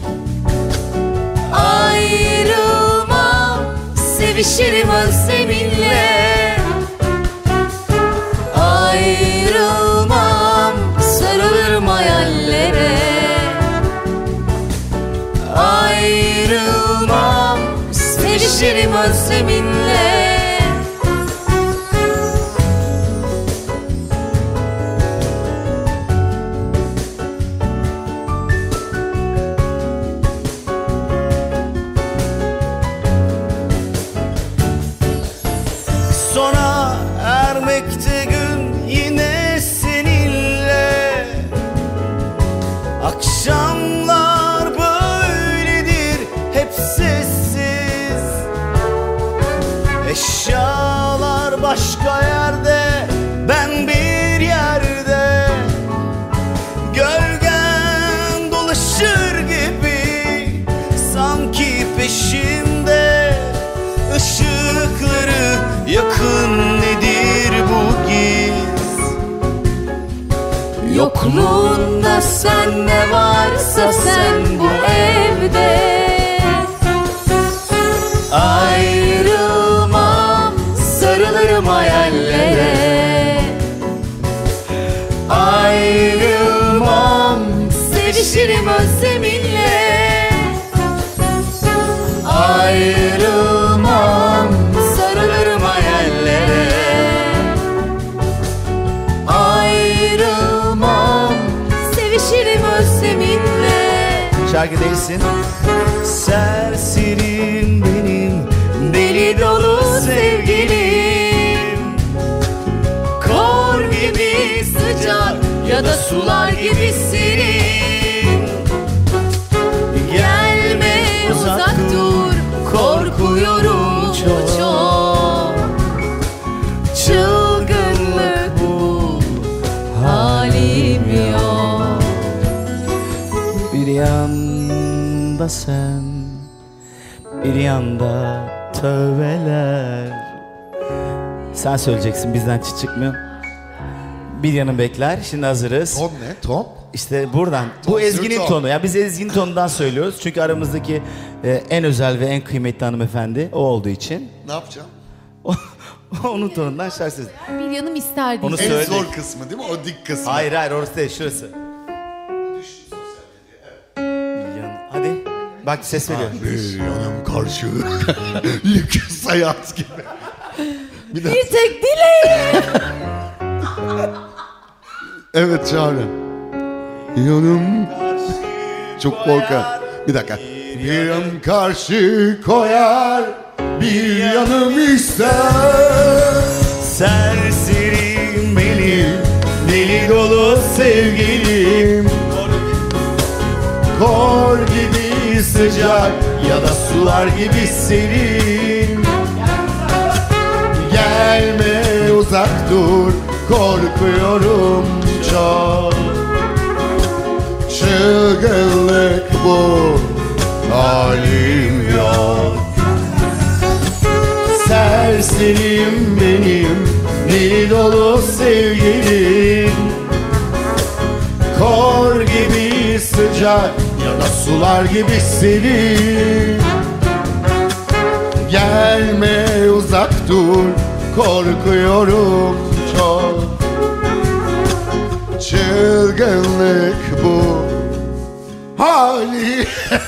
Ayrılmam, sevişirim özleminle. Ayrılmam, sarılırım hayallere. Ayrılmam, sevişirim özleminle. Sona ermekte gün yine seninle. Akşamlar böyledir hep sessiz. Eşyalar başka yerde, ben bir yerde. Gölgen dolaşır gibi sanki peşimde. Işıkları yakın nedir bu giz? Yokluğunda sen ne varsa sen bu evde. Ayrılmam, sarılırım hayallere. Ayrılmam, sevişirim özleminle. Ayrılmam, sarılırım hayallere. Ayrılmam, sevişirim özleminle. Şarkı değilsin. Serserim benim deli dolu sevgilim. Kor gibi sıcak ya da sular gibi serin. Gelme uzak dur, korkuyorum çok. Çılgınlık bu, halim yok. Bir yanda sen, bir yanda tövbeler. Sen söyleyeceksin, bizden çıt çıkmıyor. Bir yanı bekler. Şimdi hazırız. Ton ne? Ton? İşte buradan. Bu Ton, Ezgi'nin ton. tonu. Ya biz Ezgi'nin tonundan söylüyoruz. Çünkü aramızdaki en özel ve en kıymetli hanımefendi o olduğu için. Ne yapacağım? Onun tonundan şarkı söylüyoruz. Bir yanım isterdi. Onu En söyle. zor kısmı değil mi? O dik kısmı. Hayır hayır orası değil şurası. Bak ses veriyor. Bir yanım karşı lüküs hayat gibi. Bir tek dileğim. Evet Çağrı. Yanım çok korkar. Bir dakika. Bir yanım karşı koyar, bir yanım ister. Serserim benim, deli dolu sevgilim. Kor gibi sıcak ya da sular gibi serin. Gelme uzak dur, korkuyorum çok. Çılgınlık bu, halim yok. Serserim benim, deli dolu sevgilim. Kor gibi sıcak ya da sular gibi serin. Gelme uzak dur, korkuyorum çok. Çılgınlık bu hali.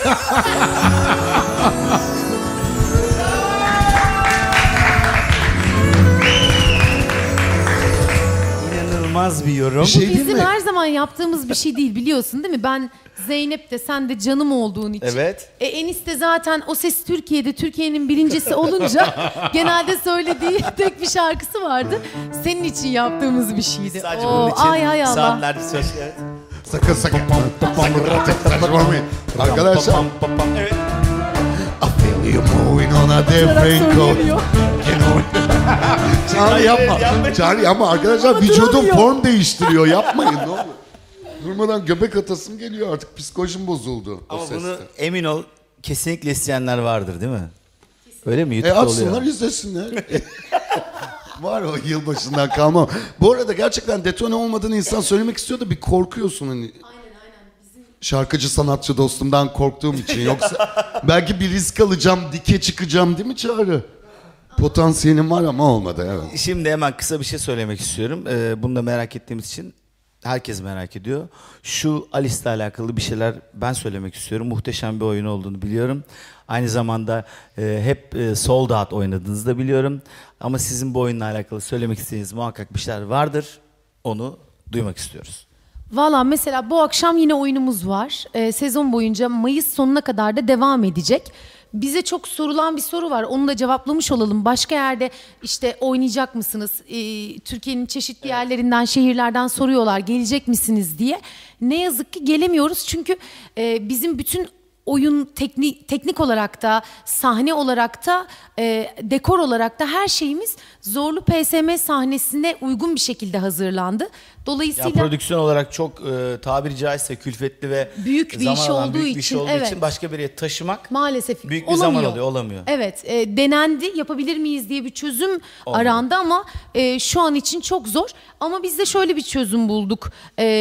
İnanılmaz bir yorum. şey değil Bizim mi? her zaman yaptığımız bir şey değil, biliyorsun değil mi? Ben Zeynep de sen de canım olduğun için. Evet. Enis de zaten O Ses Türkiye'de Türkiye'nin birincisi olunca genelde söylediği tek bir şarkısı vardı. Senin için yaptığımız bir şeydi. Sadece Oo, bunun için ay hay Allah. saatlerce söz. Evet. Sakın sakın. Saçmalamayın. Arkadaşlar. Evet. I feel you moving on a different coast. söyleyemiyor. Çağrı yapma. yapma. Çağrı yapma. Arkadaşlar vücudum form değiştiriyor. Yapmayın ne olur. Durmadan göbek atasım geliyor artık. Psikolojim bozuldu. Ama o seste. bunu emin ol kesinlikle isteyenler vardır değil mi? Öyle mi? YouTube'da Açsınlar oluyor. izlesinler. Var o yılbaşından kalma. Bu arada gerçekten detone olmadığını insan söylemek istiyor da bir korkuyorsun hani. Şarkıcı sanatçı dostumdan korktuğum için. Yoksa belki bir risk alacağım, dike çıkacağım değil mi Çağrı? Potansiyelim var ama olmadı evet. Şimdi hemen kısa bir şey söylemek istiyorum. Bunu da merak ettiğimiz için herkes merak ediyor. Şu Alice'le alakalı bir şeyler ben söylemek istiyorum. Muhteşem bir oyun olduğunu biliyorum. Aynı zamanda hep sold out oynadığınızı da biliyorum. Ama sizin bu oyunla alakalı söylemek istediğiniz muhakkak bir şeyler vardır. Onu duymak istiyoruz. Valla mesela bu akşam yine oyunumuz var. Sezon boyunca Mayıs sonuna kadar da devam edecek. Bize çok sorulan bir soru var. Onu da cevaplamış olalım. Başka yerde işte oynayacak mısınız? Türkiye'nin çeşitli yerlerinden, şehirlerden soruyorlar. Gelecek misiniz diye. Ne yazık ki gelemiyoruz. Çünkü bizim bütün oyun teknik olarak da, sahne olarak da, dekor olarak da her şeyimiz Zorlu PSM sahnesine uygun bir şekilde hazırlandı. Dolayısıyla Ya prodüksiyon olarak çok tabiri caizse külfetli ve büyük bir zaman iş alan olduğu büyük bir iş için, olduğu evet. için başka bir yere taşımak maalesef büyük bir zaman alıyor, olamıyor. Evet, denendi, yapabilir miyiz diye bir çözüm arandı ama şu an için çok zor. Ama biz de şöyle bir çözüm bulduk.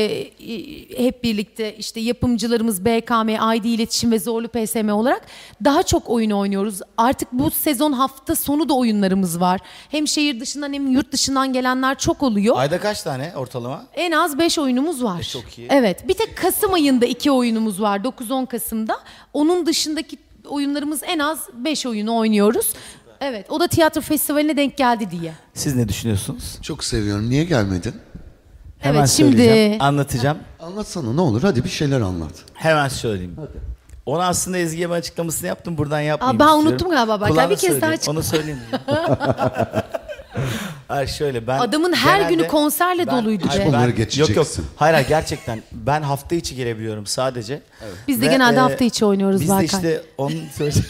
Hep birlikte işte yapımcılarımız BKM, ID İletişim ve Zorlu PSM olarak daha çok oyun oynuyoruz. Artık bu sezon hafta sonu da oyunlarımız var. Hem şehir dışından hem yurt dışından gelenler çok oluyor. Ayda kaç tane ortalama? En az 5 oyunumuz var. Çok iyi. Evet. Bir tek Kasım ayında 2 oyunumuz var. 9-10 Kasım'da. Onun dışındaki oyunlarımız en az 5 oyunu oynuyoruz. Evet. O da tiyatro festivaline denk geldi diye. Siz ne düşünüyorsunuz? Çok seviyorum. Niye gelmedin? Hemen Evet, şimdi- söyleyeceğim, anlatacağım. Anlatsana ne olur hadi bir şeyler anlat. Hemen söyleyeyim. Ona aslında Ezgi'ye ben açıklamasını yaptım. Buradan yapmayayım Ben istiyorum. unuttum galiba. Bak, Kulağına bir kez daha söyleyeyim, açık- onu söyleyeyim. Hayır şöyle ben Adamın her genelde- günü konserle doluydu Hayır, be. Bunları Yok geçeceksin. Hayır gerçekten ben hafta içi gelebiliyorum sadece. Biz de Ve, genelde hafta içi oynuyoruz Biz de Berkay. işte onu söyleyeceğim.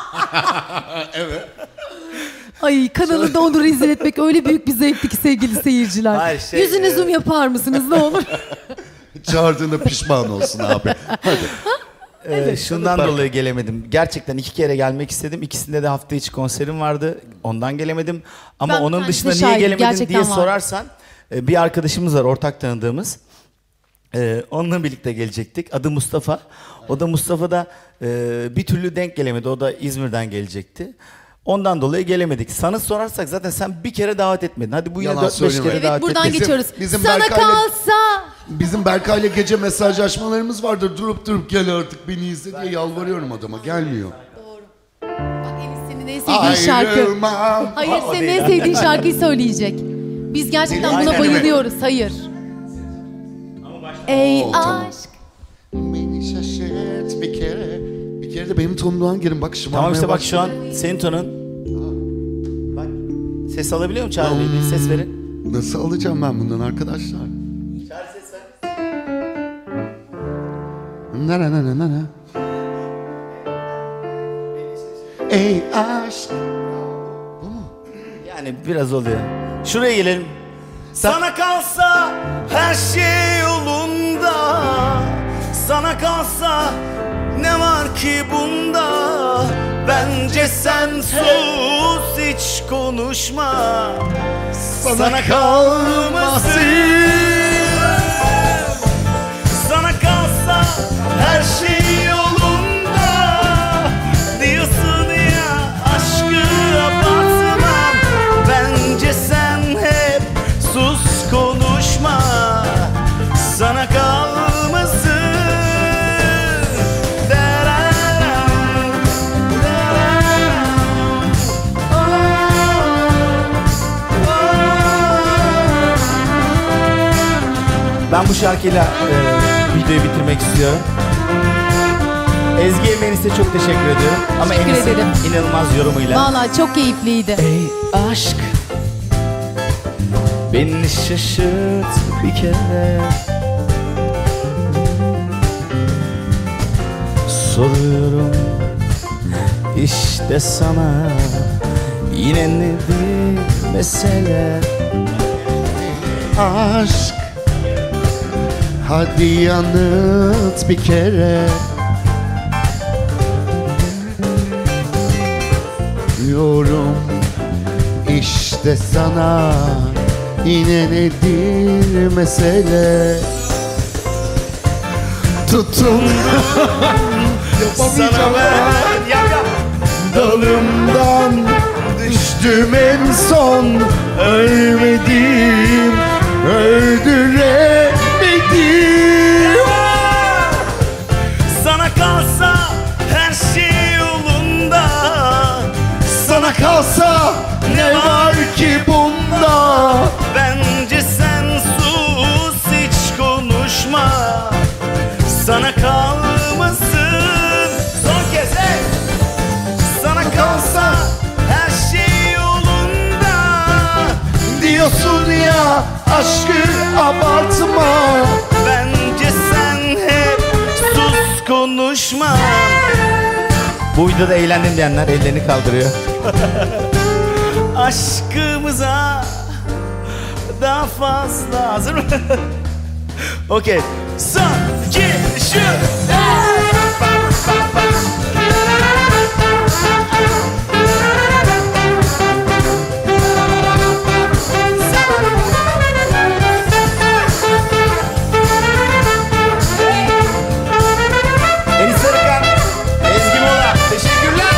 Ay, kanalı da onu rezil etmek öyle büyük bir zevkti ki sevgili seyirciler. Hayır, Yüzüne zoom yapar mısınız ne olur? Çağırdığında pişman olsun abi. Şundan dolayı gelemedim. Gerçekten 2 kere gelmek istedim. İkisinde de hafta içi konserim vardı. Ondan gelemedim. Ama Ben onun kendisine dışında niye şahidim. gelemedin Gerçekten diye var. sorarsan bir arkadaşımız var ortak tanıdığımız. Onunla birlikte gelecektik. Adı Mustafa. O da Mustafa da bir türlü denk gelemedi. O da İzmir'den gelecekti. Ondan dolayı gelemedik. Sana sorarsak zaten sen bir kere davet etmedin. Hadi bu yine Yalan 4-5 söyleme. kere davet Evet, buradan ettin. geçiyoruz. bizim Sana Berkay'la- kalsa Bizim Berkay'la gece mesajlaşmalarımız vardır. Durup durup gel artık beni izle diye yalvarıyorum adama. Gelmiyor. Bak Enis senin en sevdiğin şarkı. Ayrılmam. Hayır, senin en sevdiğin şarkıyı söyleyecek. Biz gerçekten buna Aynen. bayılıyoruz. Hayır. Ey aşk. Beni şaşırt bir kere. Bir kere de benim tonumdan girin. Bak şımarmaya Tamam işte bak şu başladı. an senin tonun. Bak ses alabiliyor mu Çağrı Bey? Bir ses verin. Nasıl alacağım ben bundan arkadaşlar? Çağrı ses ver. Na na na na na na. Ey aşk. Yani biraz oluyor. Şuraya gelelim. Sana kalsa her şey yolunda. Sana kalsa ne var ki bunda? Bence sen sus hiç konuşma. Sana kalmasın. Sana kalsa her şey yolunda. Diyorsun ya aşkı abartmam. Bence sen hep sus konuşma. Sana kalmasın. Ben bu şarkıyla videoyu bitirmek istiyorum. Ezgi Emenis'e çok teşekkür ediyorum. Ama Teşekkür Enis'in ederim. inanılmaz yorumuyla. Vallahi çok keyifliydi. Ey aşk, beni şaşırt bir kere. Soruyorum işte sana, yine nedir mesele? Aşk. Hadi yanıt bir kere. Yorum işte sana, yine nedir mesele? Tutundum Sana ben yap. dalımdan, düştüm en son, ölmedim, öldüremedim. Sana kalsa her şey yolunda. Sana kalsa ne var ki bunda? Bence sen sus hiç konuşma. Sana kalmasın. Son kez hey. Sana kalsa her şey yolunda. Diyorsun ya aşkı abartma. Bence sen hep sus konuşma. Bu videoda eğlendim diyenler ellerini kaldırıyor. Aşkımıza daha fazla. Hazır mı? Okey. Son, iki, şu. Enis Sarıkan, Ezgi Mola. Teşekkürler.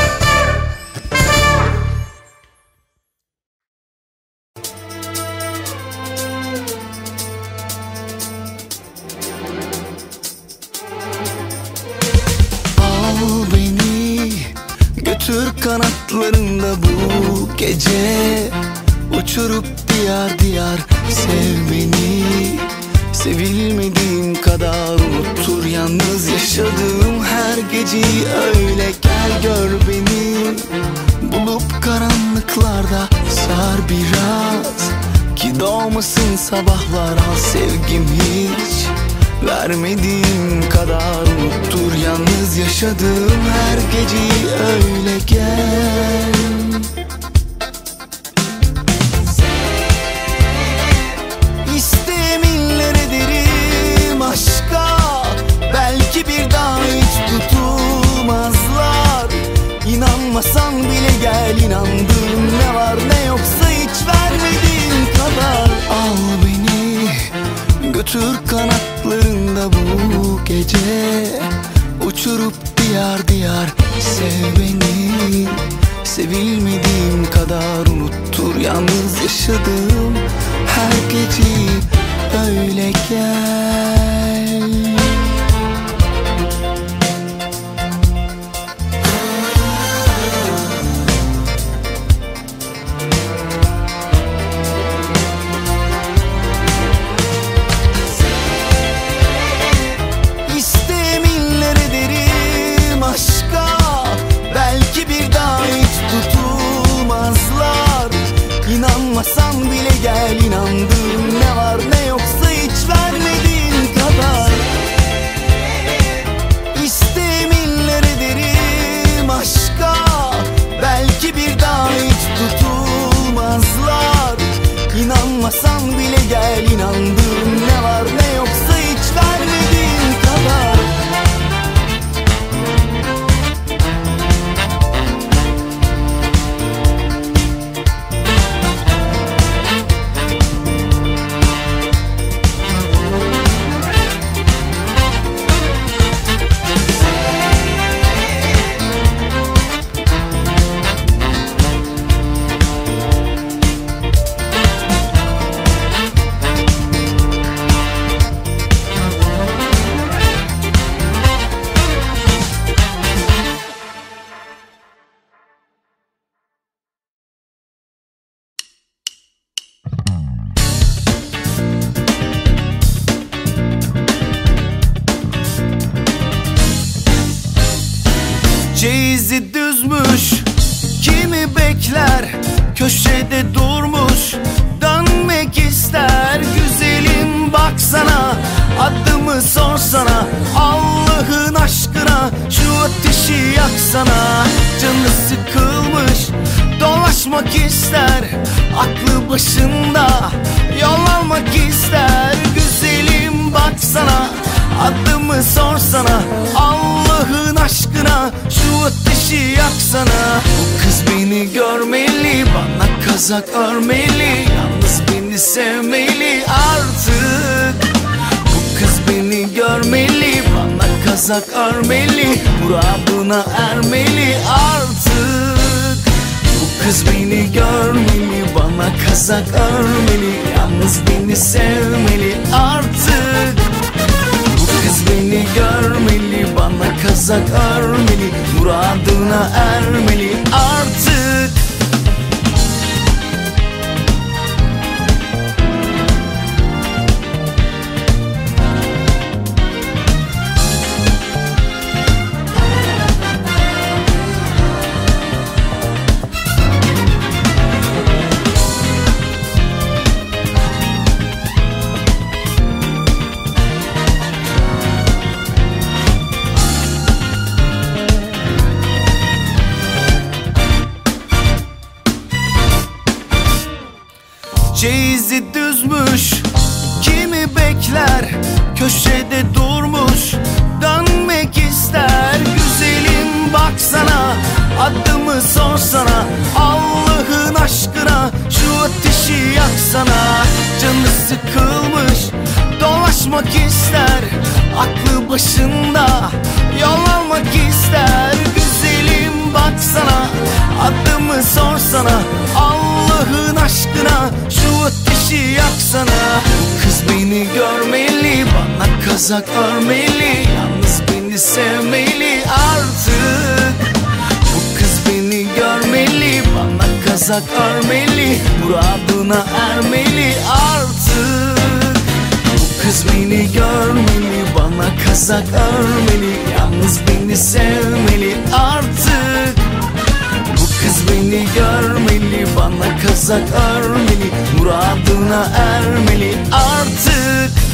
Al beni, götür kanatlarında bu gece. Uçurup diyar diyar sev beni. Sevilmediğim kadar unuttur yalnız yaşadığım her geceyi öyle. Gel gör beni, bulup karanlıklarda sar biraz. Ki doğmasın sabahlar, al sevgim hiç vermediğim kadar unuttur yalnız yaşadığım her geceyi öyle. Gel İsteminler ederim aşka, belki bir daha hiç tutulmazlar. İnanmasan bile gel, inandığım ne var ne yoksa hiç vermediğin kadar. Al beni, götür kanatlarında bu gece. Uçurup diyar diyar sev beni. Sevilmediğim kadar unuttur yalnız yaşadığım her geceyi öyle gel. İsteminler ederim aşka, belki bir daha hiç tutulmazlar. İnanmasan bile gel, inandığın ne var ne yoksa hiç vermediğin kadar. İsteminler ederim aşka, belki bir daha hiç tutulmazlar. İnanmasan bile gel, inandığın ne var ne yoksa hiç vermediğin kadar. Çeyizi düzmüş, kimi bekler, köşede durmuş, dönmek ister. Güzelim baksana, adımı sorsana, Allah'ın aşkına şu ateşi yaksana. Canı sıkılmış, dolaşmak ister, aklı başında yol almak ister. Güzelim baksana, adımı sorsana, Allah'ın aşkına şu ateşi yaksana. Bu kız beni görmeli, bana kazak örmeli, yalnız beni sevmeli artık. Bu kız beni görmeli, bana kazak örmeli, muradına ermeli artık. Bu kız beni görmeli, bana kazak örmeli, yalnız beni sevmeli artık. Kız beni görmeli, bana kazak örmeli, muradına ermeli artık. Çeyizi düzmüş, kimi bekler, köşede durmuş, dönmek ister. Güzelim baksana, adımı sorsana, Allah'ın aşkına şu ateşi yaksana. Canı sıkılmış, dolaşmak ister, aklı başında yol almak ister. Güzelim baksana, adımı sorsana, Allah'ın aşkına şu ateşi yaksana. Kız beni görmeli, bana kazak örmeli, yalnız beni sevmeli artık. Bu kız beni görmeli, bana kazak örmeli, muradına ermeli artık. Bu kız beni görmeli, bana kazak örmeli, yalnız beni sevmeli artık. Bu kız beni görmeli, bana kazak örmeli, muradına ermeli artık.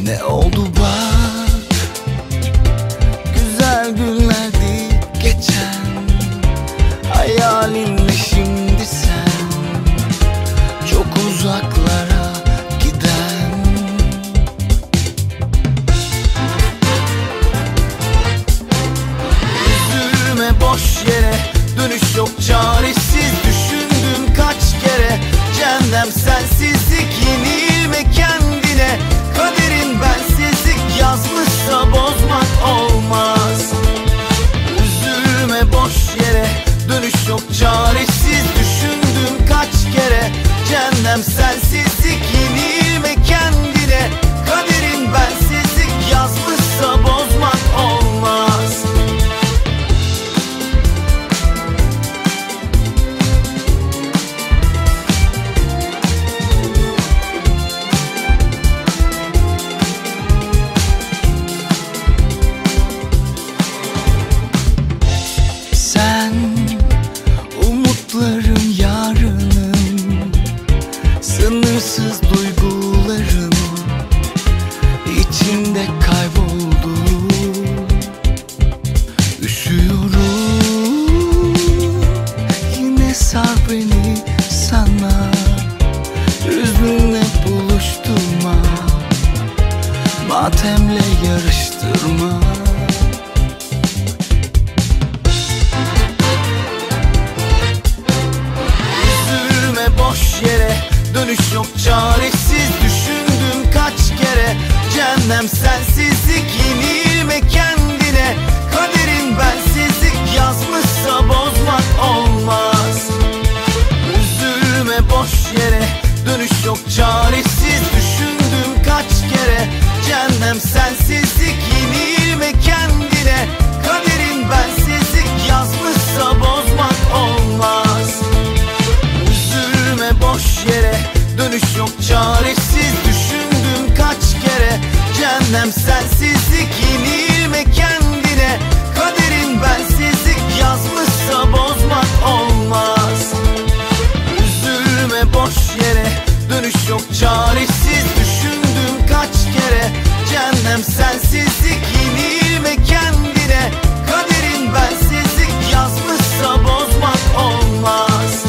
Ne oldu bak, güzel günlerdi geçen, hayalinle şimdi sen çok uzaklara giden. Üzülme boş yere, dönüş yok çaresiz. Düşündüm kaç kere, cehennem sensizlik. Yenilme kendine, kaderin bensizlik. Yazmışsa bozmak olmaz. Üzülme boş yere, dönüş yok çaresiz. Düşündüm kaç kere, cehennem sensizlik. Yenilme kendine, kaderin bensizlik. Yazmışsa bozmak olmaz. Sen umutlarım, yarınım, sınırsız duygularım içinde kayboldu. Üşüyorum, yine sar beni sana. Hüznünle buluşturma, matemle yarıştırma. Boş yere, dönüş yok çaresiz. Düşündüm kaç kere, cehennem sensizlik. Yenilme kendine, kaderin bensizlik. Yazmışsa bozmak olmaz. Üzülme boş yere, dönüş yok çaresiz. Düşündüm kaç kere, cehennem sensizlik. Yenilme kendine, kaderin bensizlik. Yazmışsa bozmak olmaz. Boş yere, dönüş yok çaresiz. Düşündüm kaç kere, cehennem sensizlik. Yenilme kendine, kaderin bensizlik. Yazmışsa bozmak olmaz. Üzülme boş yere, dönüş yok çaresiz. Düşündüm kaç kere, cehennem sensizlik. Yenilme kendine, kaderin bensizlik. Yazmışsa bozmak olmaz.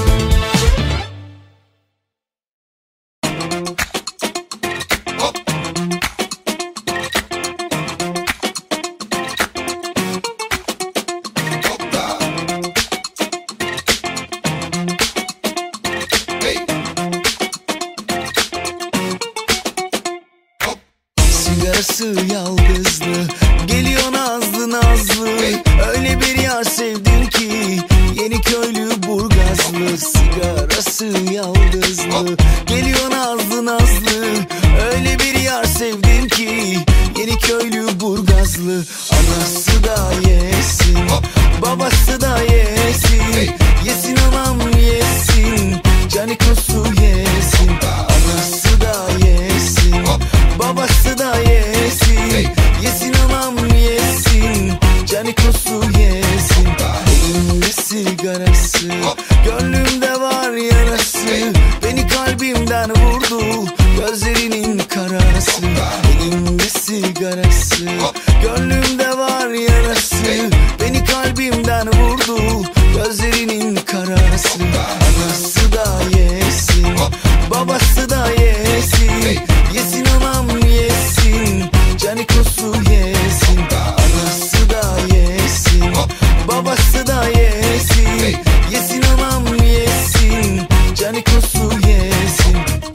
Sigarası yaldızlı, geliyor nazlı nazlı. Öyle bir yar sevdim ki, Yeniköylü Burgazlı. Sigarası yaldızlı, geliyor nazlı nazlı. Öyle bir yar sevdim ki, Yeniköylü Burgazlı. Anası da yesin, babası da yesin. Yesin anam yesin, canikosu yesin. Anası da yesin, babası da yesin. Yesin anam yesin, canikosu yesin. Elimde sigarası, gönlümde var yarası. Beni kalbimden vurdu, gözlerinin karası. Elimde sigarası, gönlümde var yarası. Beni kalbimden vurdu, gözlerinin karası. Anası da yesin, babası da yesin. Yesin anam yesin, canikosu yesin. Anası da yesin, babası da yesin. Yesin anam yesin, canikosu yesin.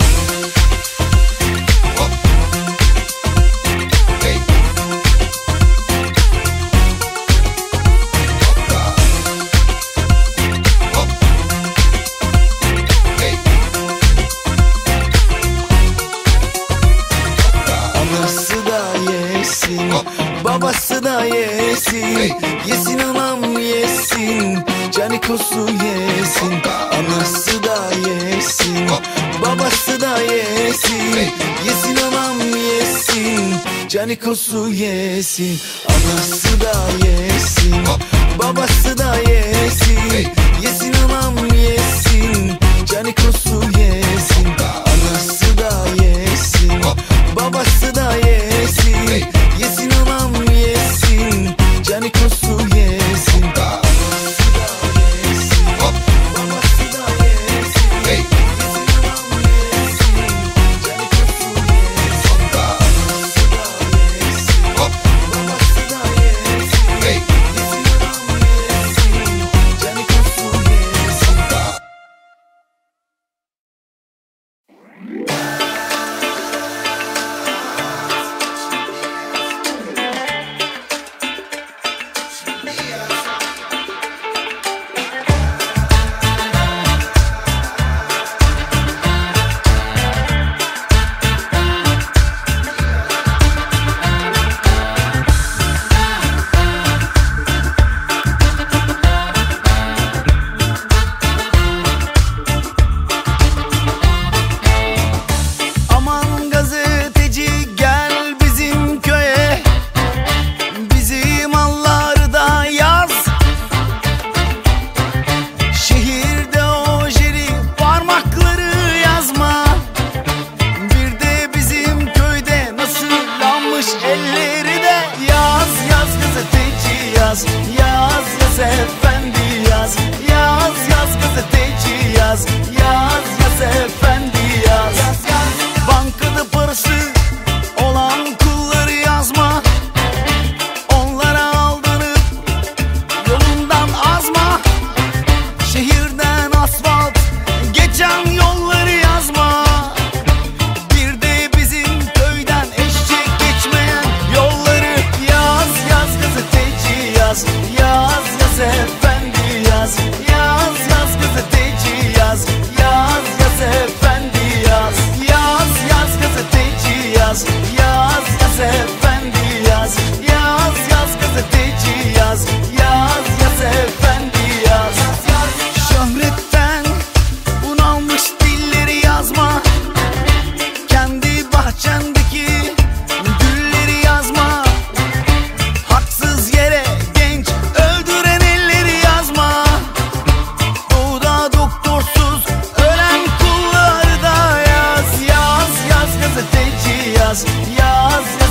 Babası da yesin, yesin anam yesin, canikosu yesin. Anası da yesin, babası da yesin. Yesin anam yesin, canikosu yesin. Anası da yesin, babası da yesin. Yesin anam yesin, canikosu yesin. Anası da yesin, babası da yesin.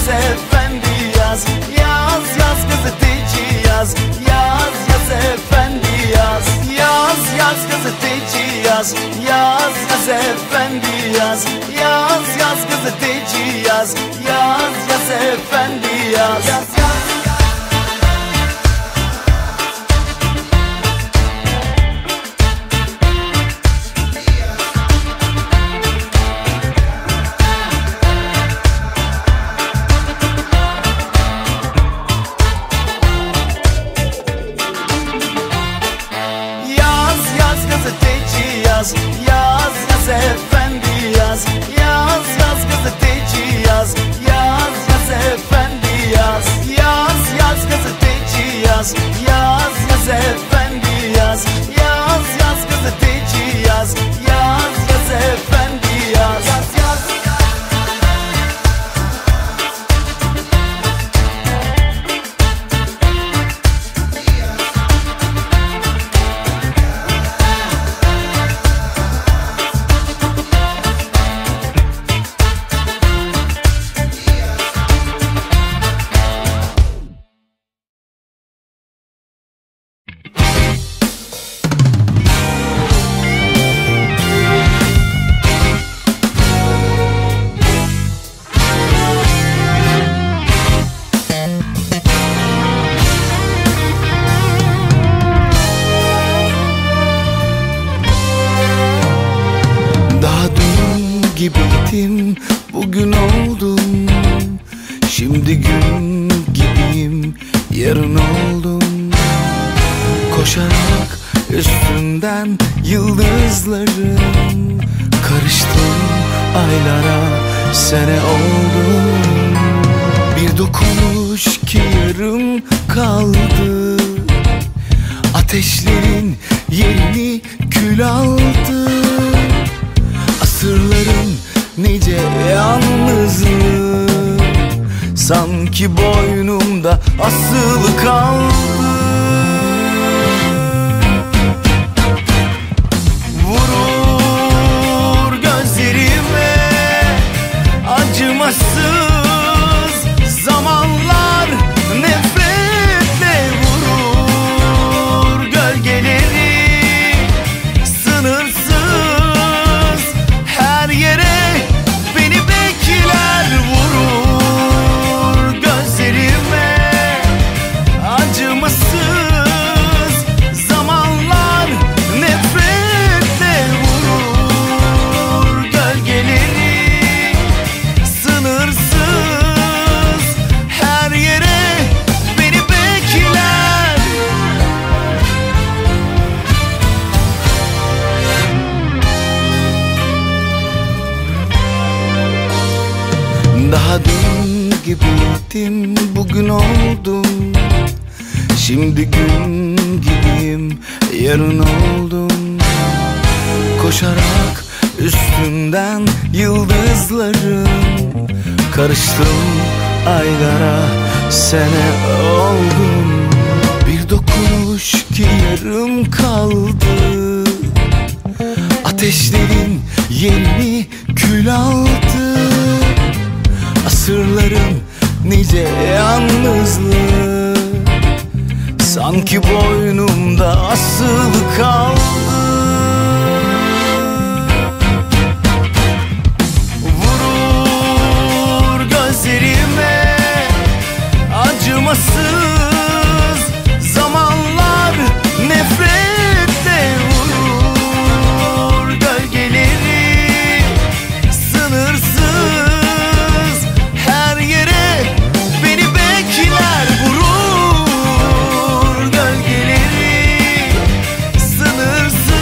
yaz efendi yaz. Yaz yaz gazeteci yaz. Yaz yaz efendi yaz. Yaz yaz gazeteci yaz. Yaz yaz efendi yaz. Yaz yaz gazeteci yaz. Yaz yaz efendi yaz. Yaz yaz. Yaz yaz efendi yaz. Yaz yaz gazeteci yaz. Yaz yaz efendi yaz. Yaz yaz gazeteci yaz. Yaz yaz efendi yaz. Yaz yaz gazeteci yaz. Yaz yaz efendi yaz. Yaz yaz. Gibiydim, bugün oldum. Şimdi gün gibiyim, yarın oldum. Koşarak üstünden yıldızların, karıştım aylara, sene oldum. Bir dokunuş ki yarım kaldı. Ateşlerin yerini kül aldı. Asırların nice yalnızlığı sanki boynumda asılı kaldı. Vurur gözlerime acımasız zamanlar, nefretle vurur gölgeleri sınırsız. Her yere beni bekler, vurur gözlerime acımasız zamanlar, nefretle vurur gölgeleri sınırsız. Her yere beni bekler. Daha dün gibiydim, bugün oldum. Şimdi gün gibiyim, yarın oldum. Koşarak üstünden yıldızların, karıştım aylara, sene oldum. Bir dokunuş ki yarım kaldı. Ateşlerin yerini kül aldı. Asırların nice yalnızlığı sanki boynumda asılı kaldı. Vurur gözlerime acımasız zamanlar, nefretle vurur gölgeleri sınırsız. Her yere beni bekler, vurur gölgeleri sınırsız.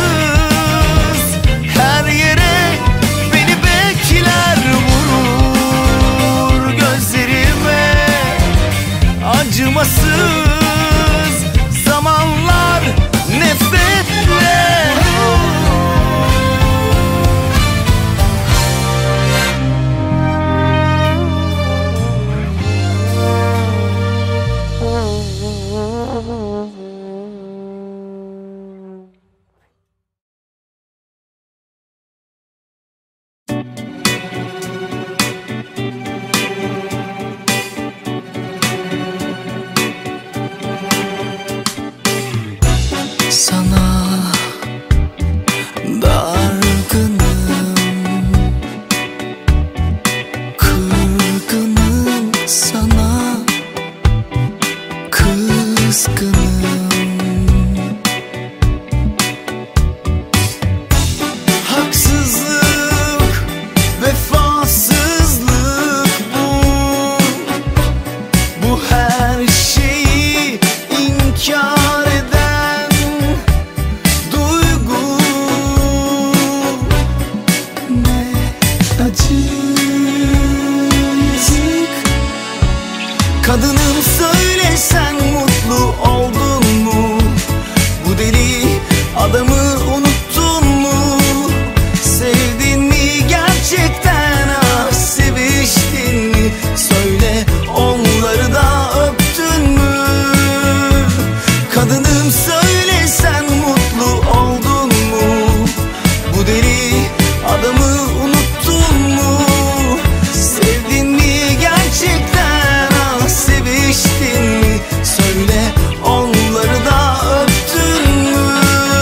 söyle sen mutlu oldun mu? Bu deli adamı unuttun mu? Sevdin mi gerçekten, ah seviştin mi? Söyle onları da öptün mü? Kadınım söyle sen mutlu oldun mu? Bu deli adamı unuttun mu? Sevdin mi gerçekten, ah seviştin mi? Söyle onları da öptün mü?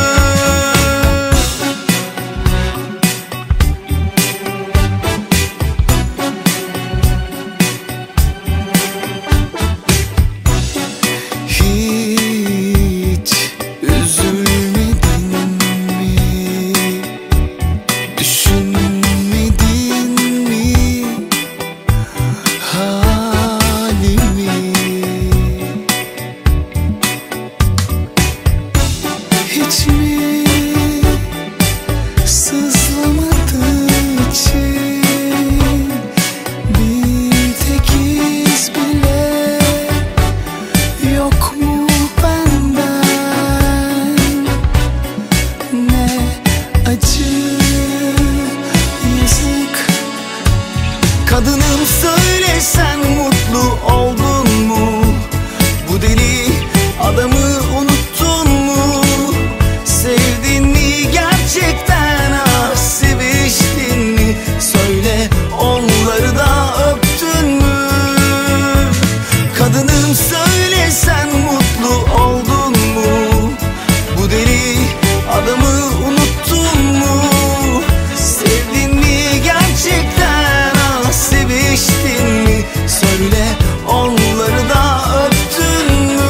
Hiç üzülmedin mi? Düşünmedin mi halimi? Hiç mi sızlamadı için? Bir tek iz bile yok mu benden? Ne acı, yazık. Kadınım söyle sen mutlu oldun mu? Bu deli adamı unuttun mu? Sevdin mi gerçekten, ah seviştin mi? Söyle onları da öptün mü? Kadınım söyle sen mutlu oldun mu? Bu deli adamı unuttun mu? Sevdin mi gerçekten, ah seviştin mi? Söyle onları da öptün mü?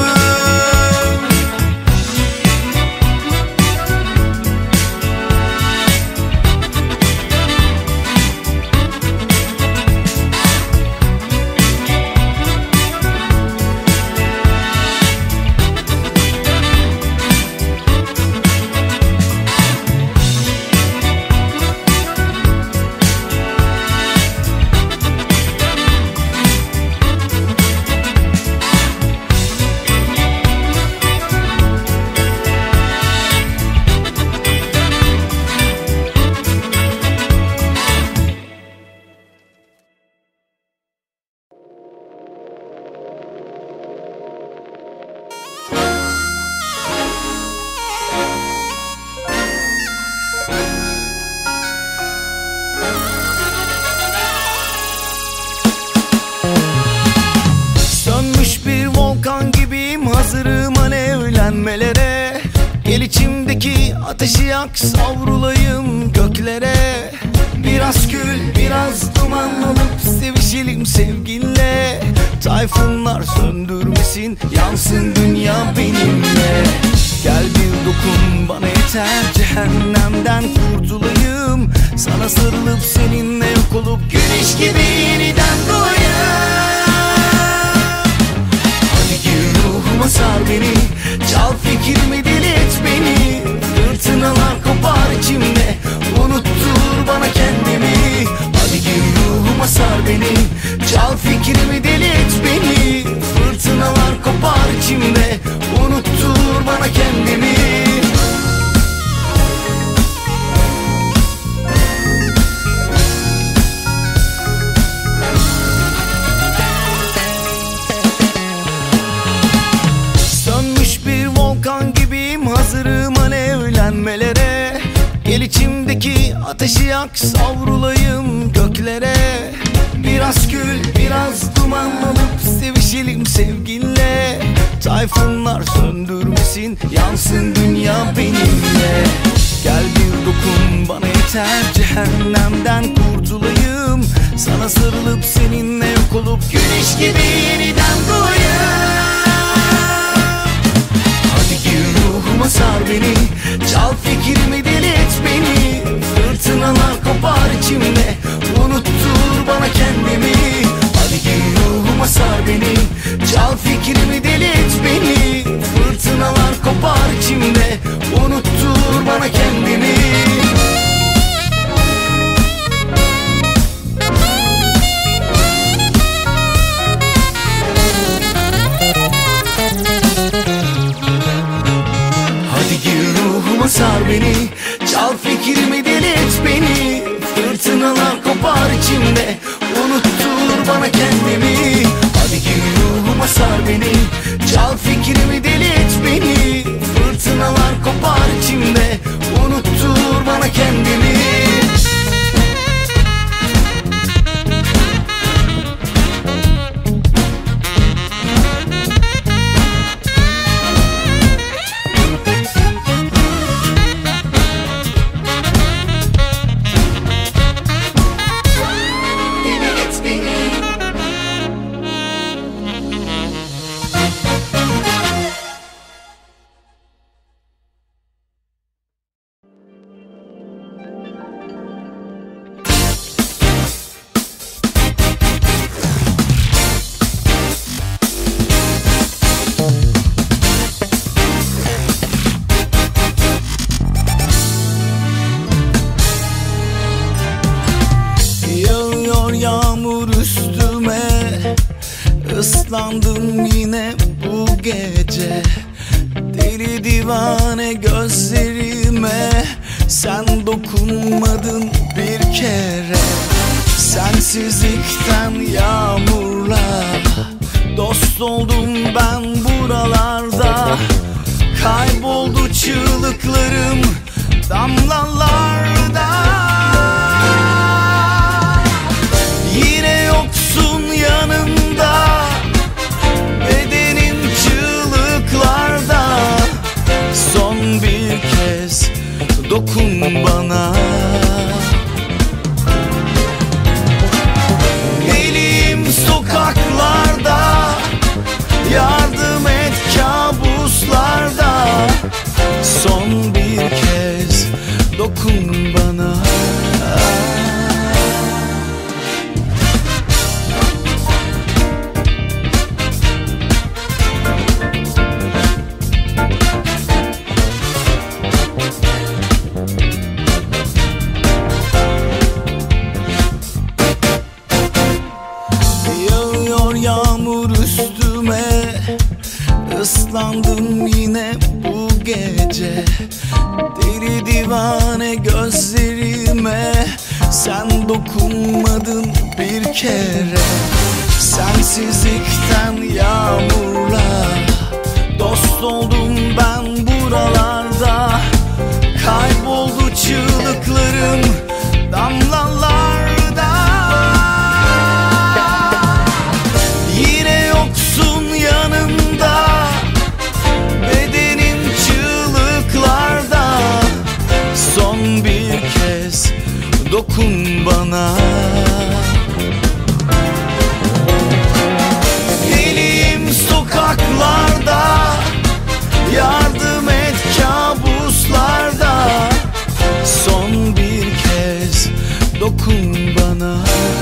Sönmüş bir volkan gibiyim, hazırım alevlenmelere. Gel içimdeki ateşi yak, savrulayım göklere. Biraz kül, biraz duman olup sevişelim sevginle. Tayfunlar söndürmesin, yansın dünya benimle. Gel bir dokun bana yeter, cehennemden kurtulayım. Sana sarılıp seninle yok olup güneş gibi yeniden doğayım. Hadi gir ruhuma sar beni, çal fikrimi deli et beni. Fırtınalar kopar içimde, unuttur bana kendimi. Hadi gir ruhuma sar beni, çal fikrimi deli et beni. Fırtınalar kopar içimde, unuttur bana kendimi. Sönmüş bir volkan gibiyim, hazırım alevlenmelere. Gel içimdeki ateşi yak, savrulayım göklere. Biraz kül, biraz duman olup sevişelim sevginle. Tayfunlar söndürmesin, yansın dünya benimle. Gel bir dokun bana yeter, cehennemden kurtulayım. Sana sarılıp seninle yok olup güneş gibi yeniden doğayım. Hadi gir ruhuma sar beni, çal fikrimi deli et beni. Fırtınalar kopar içimde, unuttur bana kendimi. Hadi gir ruhuma sar beni, çal fikrimi deli et beni. Fırtınalar kopar içimde, unuttur bana kendimi. içimde. Unuttur bana kendimi. Hadi gir ruhuma sar beni. Çal fikrimi, deli et beni. Fırtınalar kopar içimde. Unuttur bana kendimi. Islandım yine bu gece. Deli divane gözlerime. Sen dokunmadın bir kere. Sensizlikten yağmurla dost oldum ben buralarda. Kayboldu çığlıklarım damlalarda. Yine yoksun yanımda, bedenin çığlıklarda. Son bir kez dokun bana. Elim sokaklarda, yardım et kabuslarda. Son bir kez dokun bana. Islandım yine bu gece. Deli divane gözlerime. Sen dokunmadın bir kere. Sensizlikten yağmurla dost oldum ben buralarda. Kayboldu çığlıklarım damlalarda. Yine yoksun yanımda, bedenin çığlıklarda. Son bir kez dokun bana. Elim sokaklarda, yardım et kabuslarda. Son bir kez dokun bana.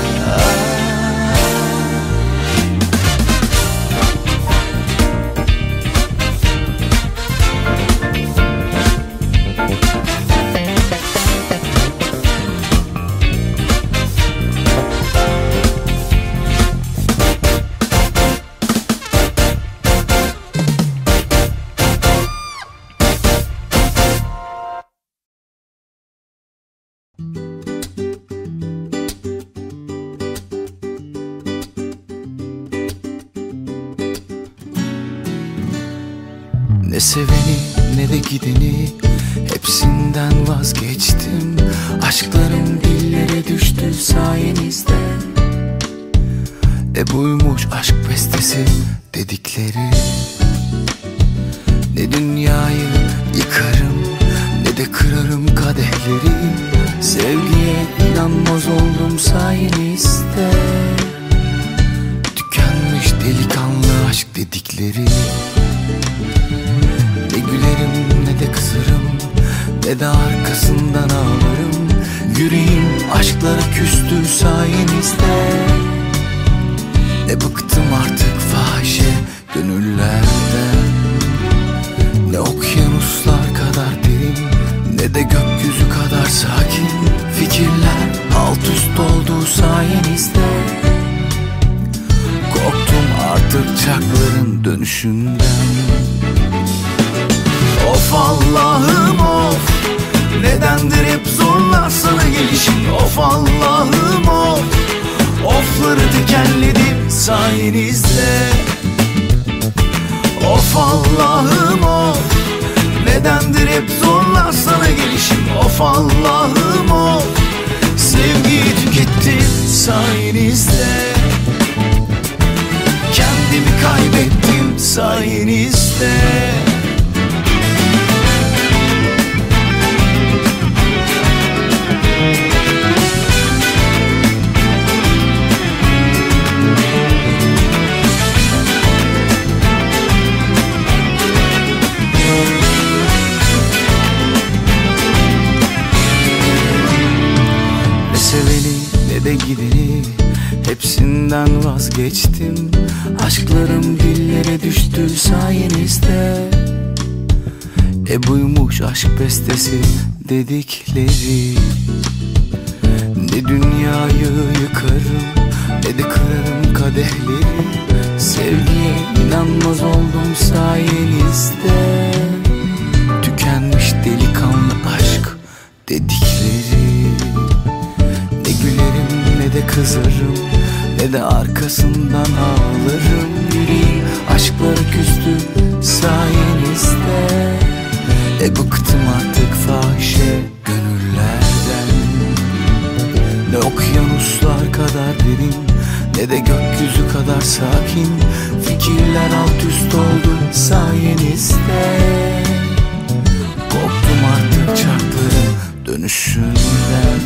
Ne seveni ne de gideni, hepsinden vazgeçtim. Aşklarım dillere düştü sayenizde. Buymuş aşk bestesi dedikleri. Ne dünyayı yıkarım, ne de kırarım kadehleri. Sevgiye inanmaz oldum sayenizde. Tükenmiş delikanlı aşk dedikleri. Ne gülerim ne de kızarım, ne de arkasından ağlarım. Yüreğim aşklara küstü sayenizde. Ne bıktım artık fahişe gönüllerden. Ne okyanuslar kadar derin, ne de gökyüzü kadar sakin. Fikirler alt üst oldu sayenizde. Korktum artık çarkların dönüşünden. Of Allah'ım of, nedendir hep zorlar sana gelişim. Of Allah'ım of, Ofları tekerledim sayenizde. Of Allah'ım of, nedendir hep zorlar sana gelişim. Of Allah'ım of, sevgiyi tükettim sayenizde. Kendimi kaybettim sayenizde. De gideni hepsinden vazgeçtim. Aşklarım dillere düştü sayenizde. Buymuş aşk bestesi dedikleri. Ne dünyayı yıkarım ne de kırarım kadehleri. Sevgiye inanmaz oldum sayenizde. Tükenmiş delikanlı aşk dedikleri. Ne de kızarım ne de arkasından ağlarım. Yüreğim aşklara küstü sayenizde. Bıktım artık fahişe gönüllerden. Ne okyanuslar kadar derin ne de gökyüzü kadar sakin. Fikirler alt üst oldu sayenizde. Korktum artık çarkların dönüşünden.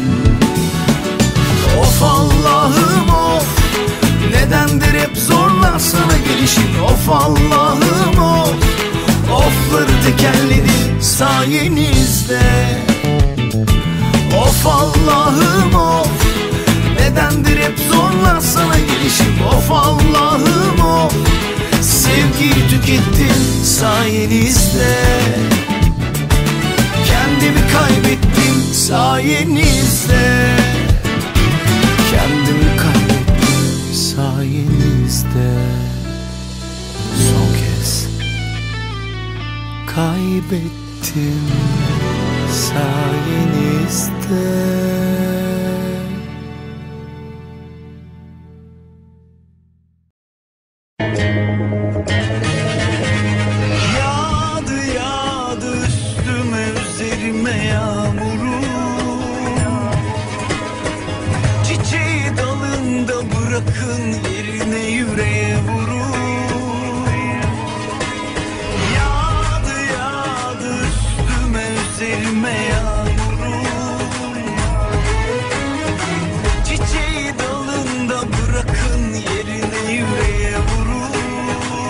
Of Allah'ım of, nedendir hep zorlar sana gelişim. Of Allah'ım of, ofları tekerledim sayenizde. Of Allah'ım of, nedendir hep zorlar sana gelişim. Of Allah'ım of, sevgiyi tükettim sayenizde. Kendimi kaybettim sayenizde. Kendimi kaybettim sayenizde. Son kez kaybettim sayenizde. Yağdı yağdı üstüme üzerime yağmuru. Çiçeği dalında bırakın yerine yüreğe vurun. Yağdı yağdı üstüme üzerime yağmurun. Çiçeği dalında bırakın yerine yüreğe vurun.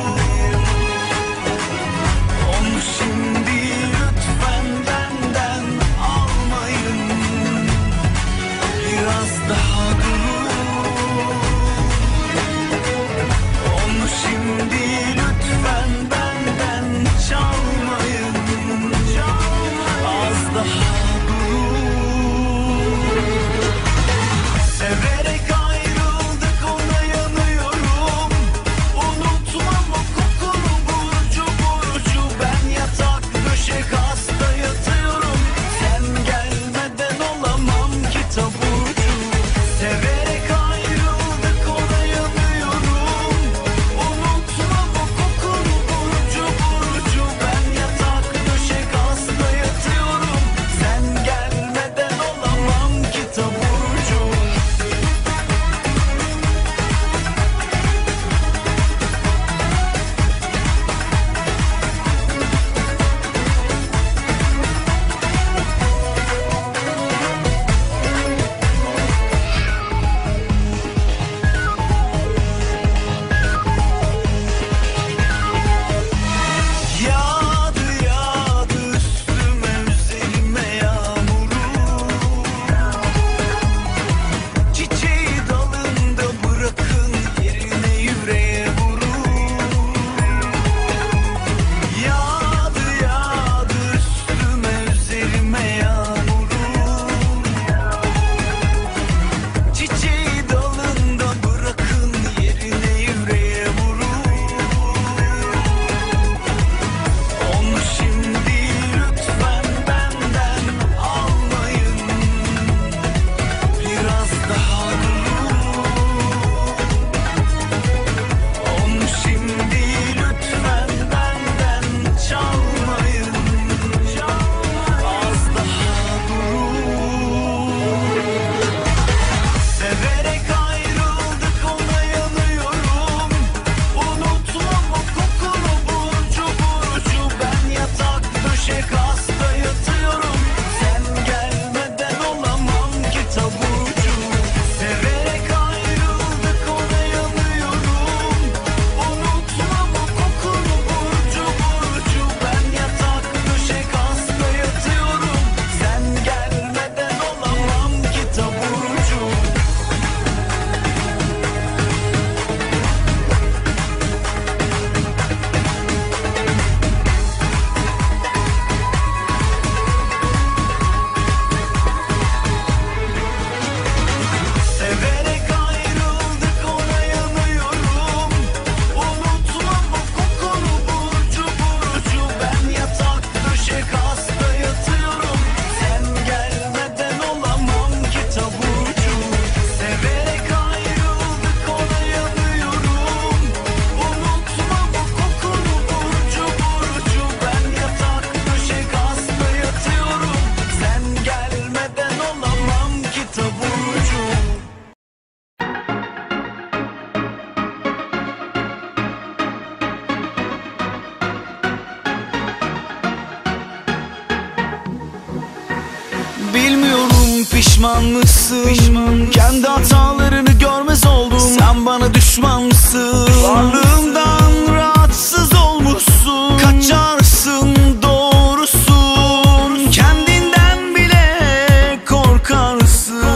Pişman mısın? Kendi hatalarını görmez oldun. Sen bana düşman mısın? Varlığımdan rahatsız olmuşsun. Kaçarsın, doğrusun. Kendinden bile korkarsın.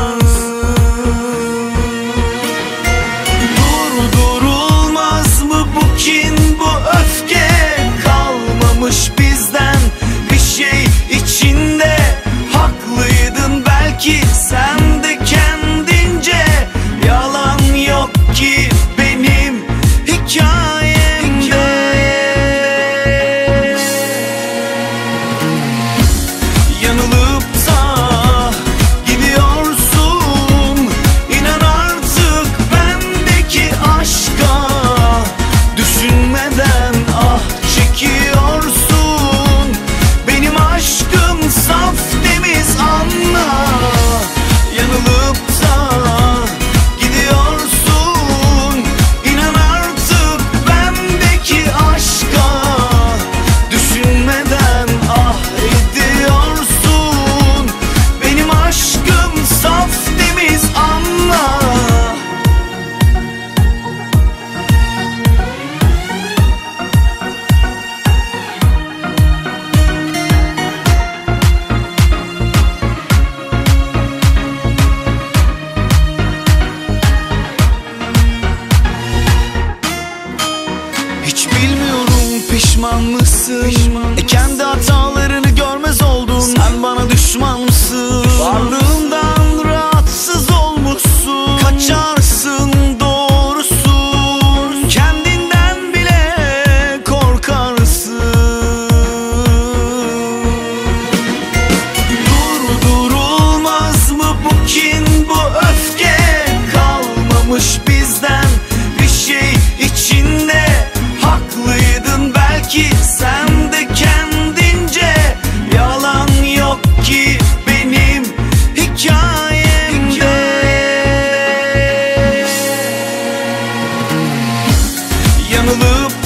Durdurulmaz mı bu kin, bu öfke? Kalmamış bizden bir şey içinde. Haklıydın belki sen de kendince. Yalan yok ki benim hikayemde. Yanılıp da gidiyorsun. İnan artık bendeki aşka. Düşünmeden ah çekiyorsun. Benim aşkım saf temiz, anla. Yanılıp da gidiyorsun. İnan artık bendeki aşka. Düşünmeden ah ediyorsun. Benim aşkım saf temiz, anla. Hiç bilmiyorum pişman mısın? Kendi hatalarını görmez oldun. Sen bana düşman mısın? Varlığımdan rahatsız olmuşsun. Kaçarsın, doğrusun. Kendinden bile korkarsın. Durdurulmaz mı bu kin, bu öfke? Kalmamış bizden bir şey içinde. Haklıydın belki sen de kendince. Yalan yok ki benim hikayemde. Yanılıp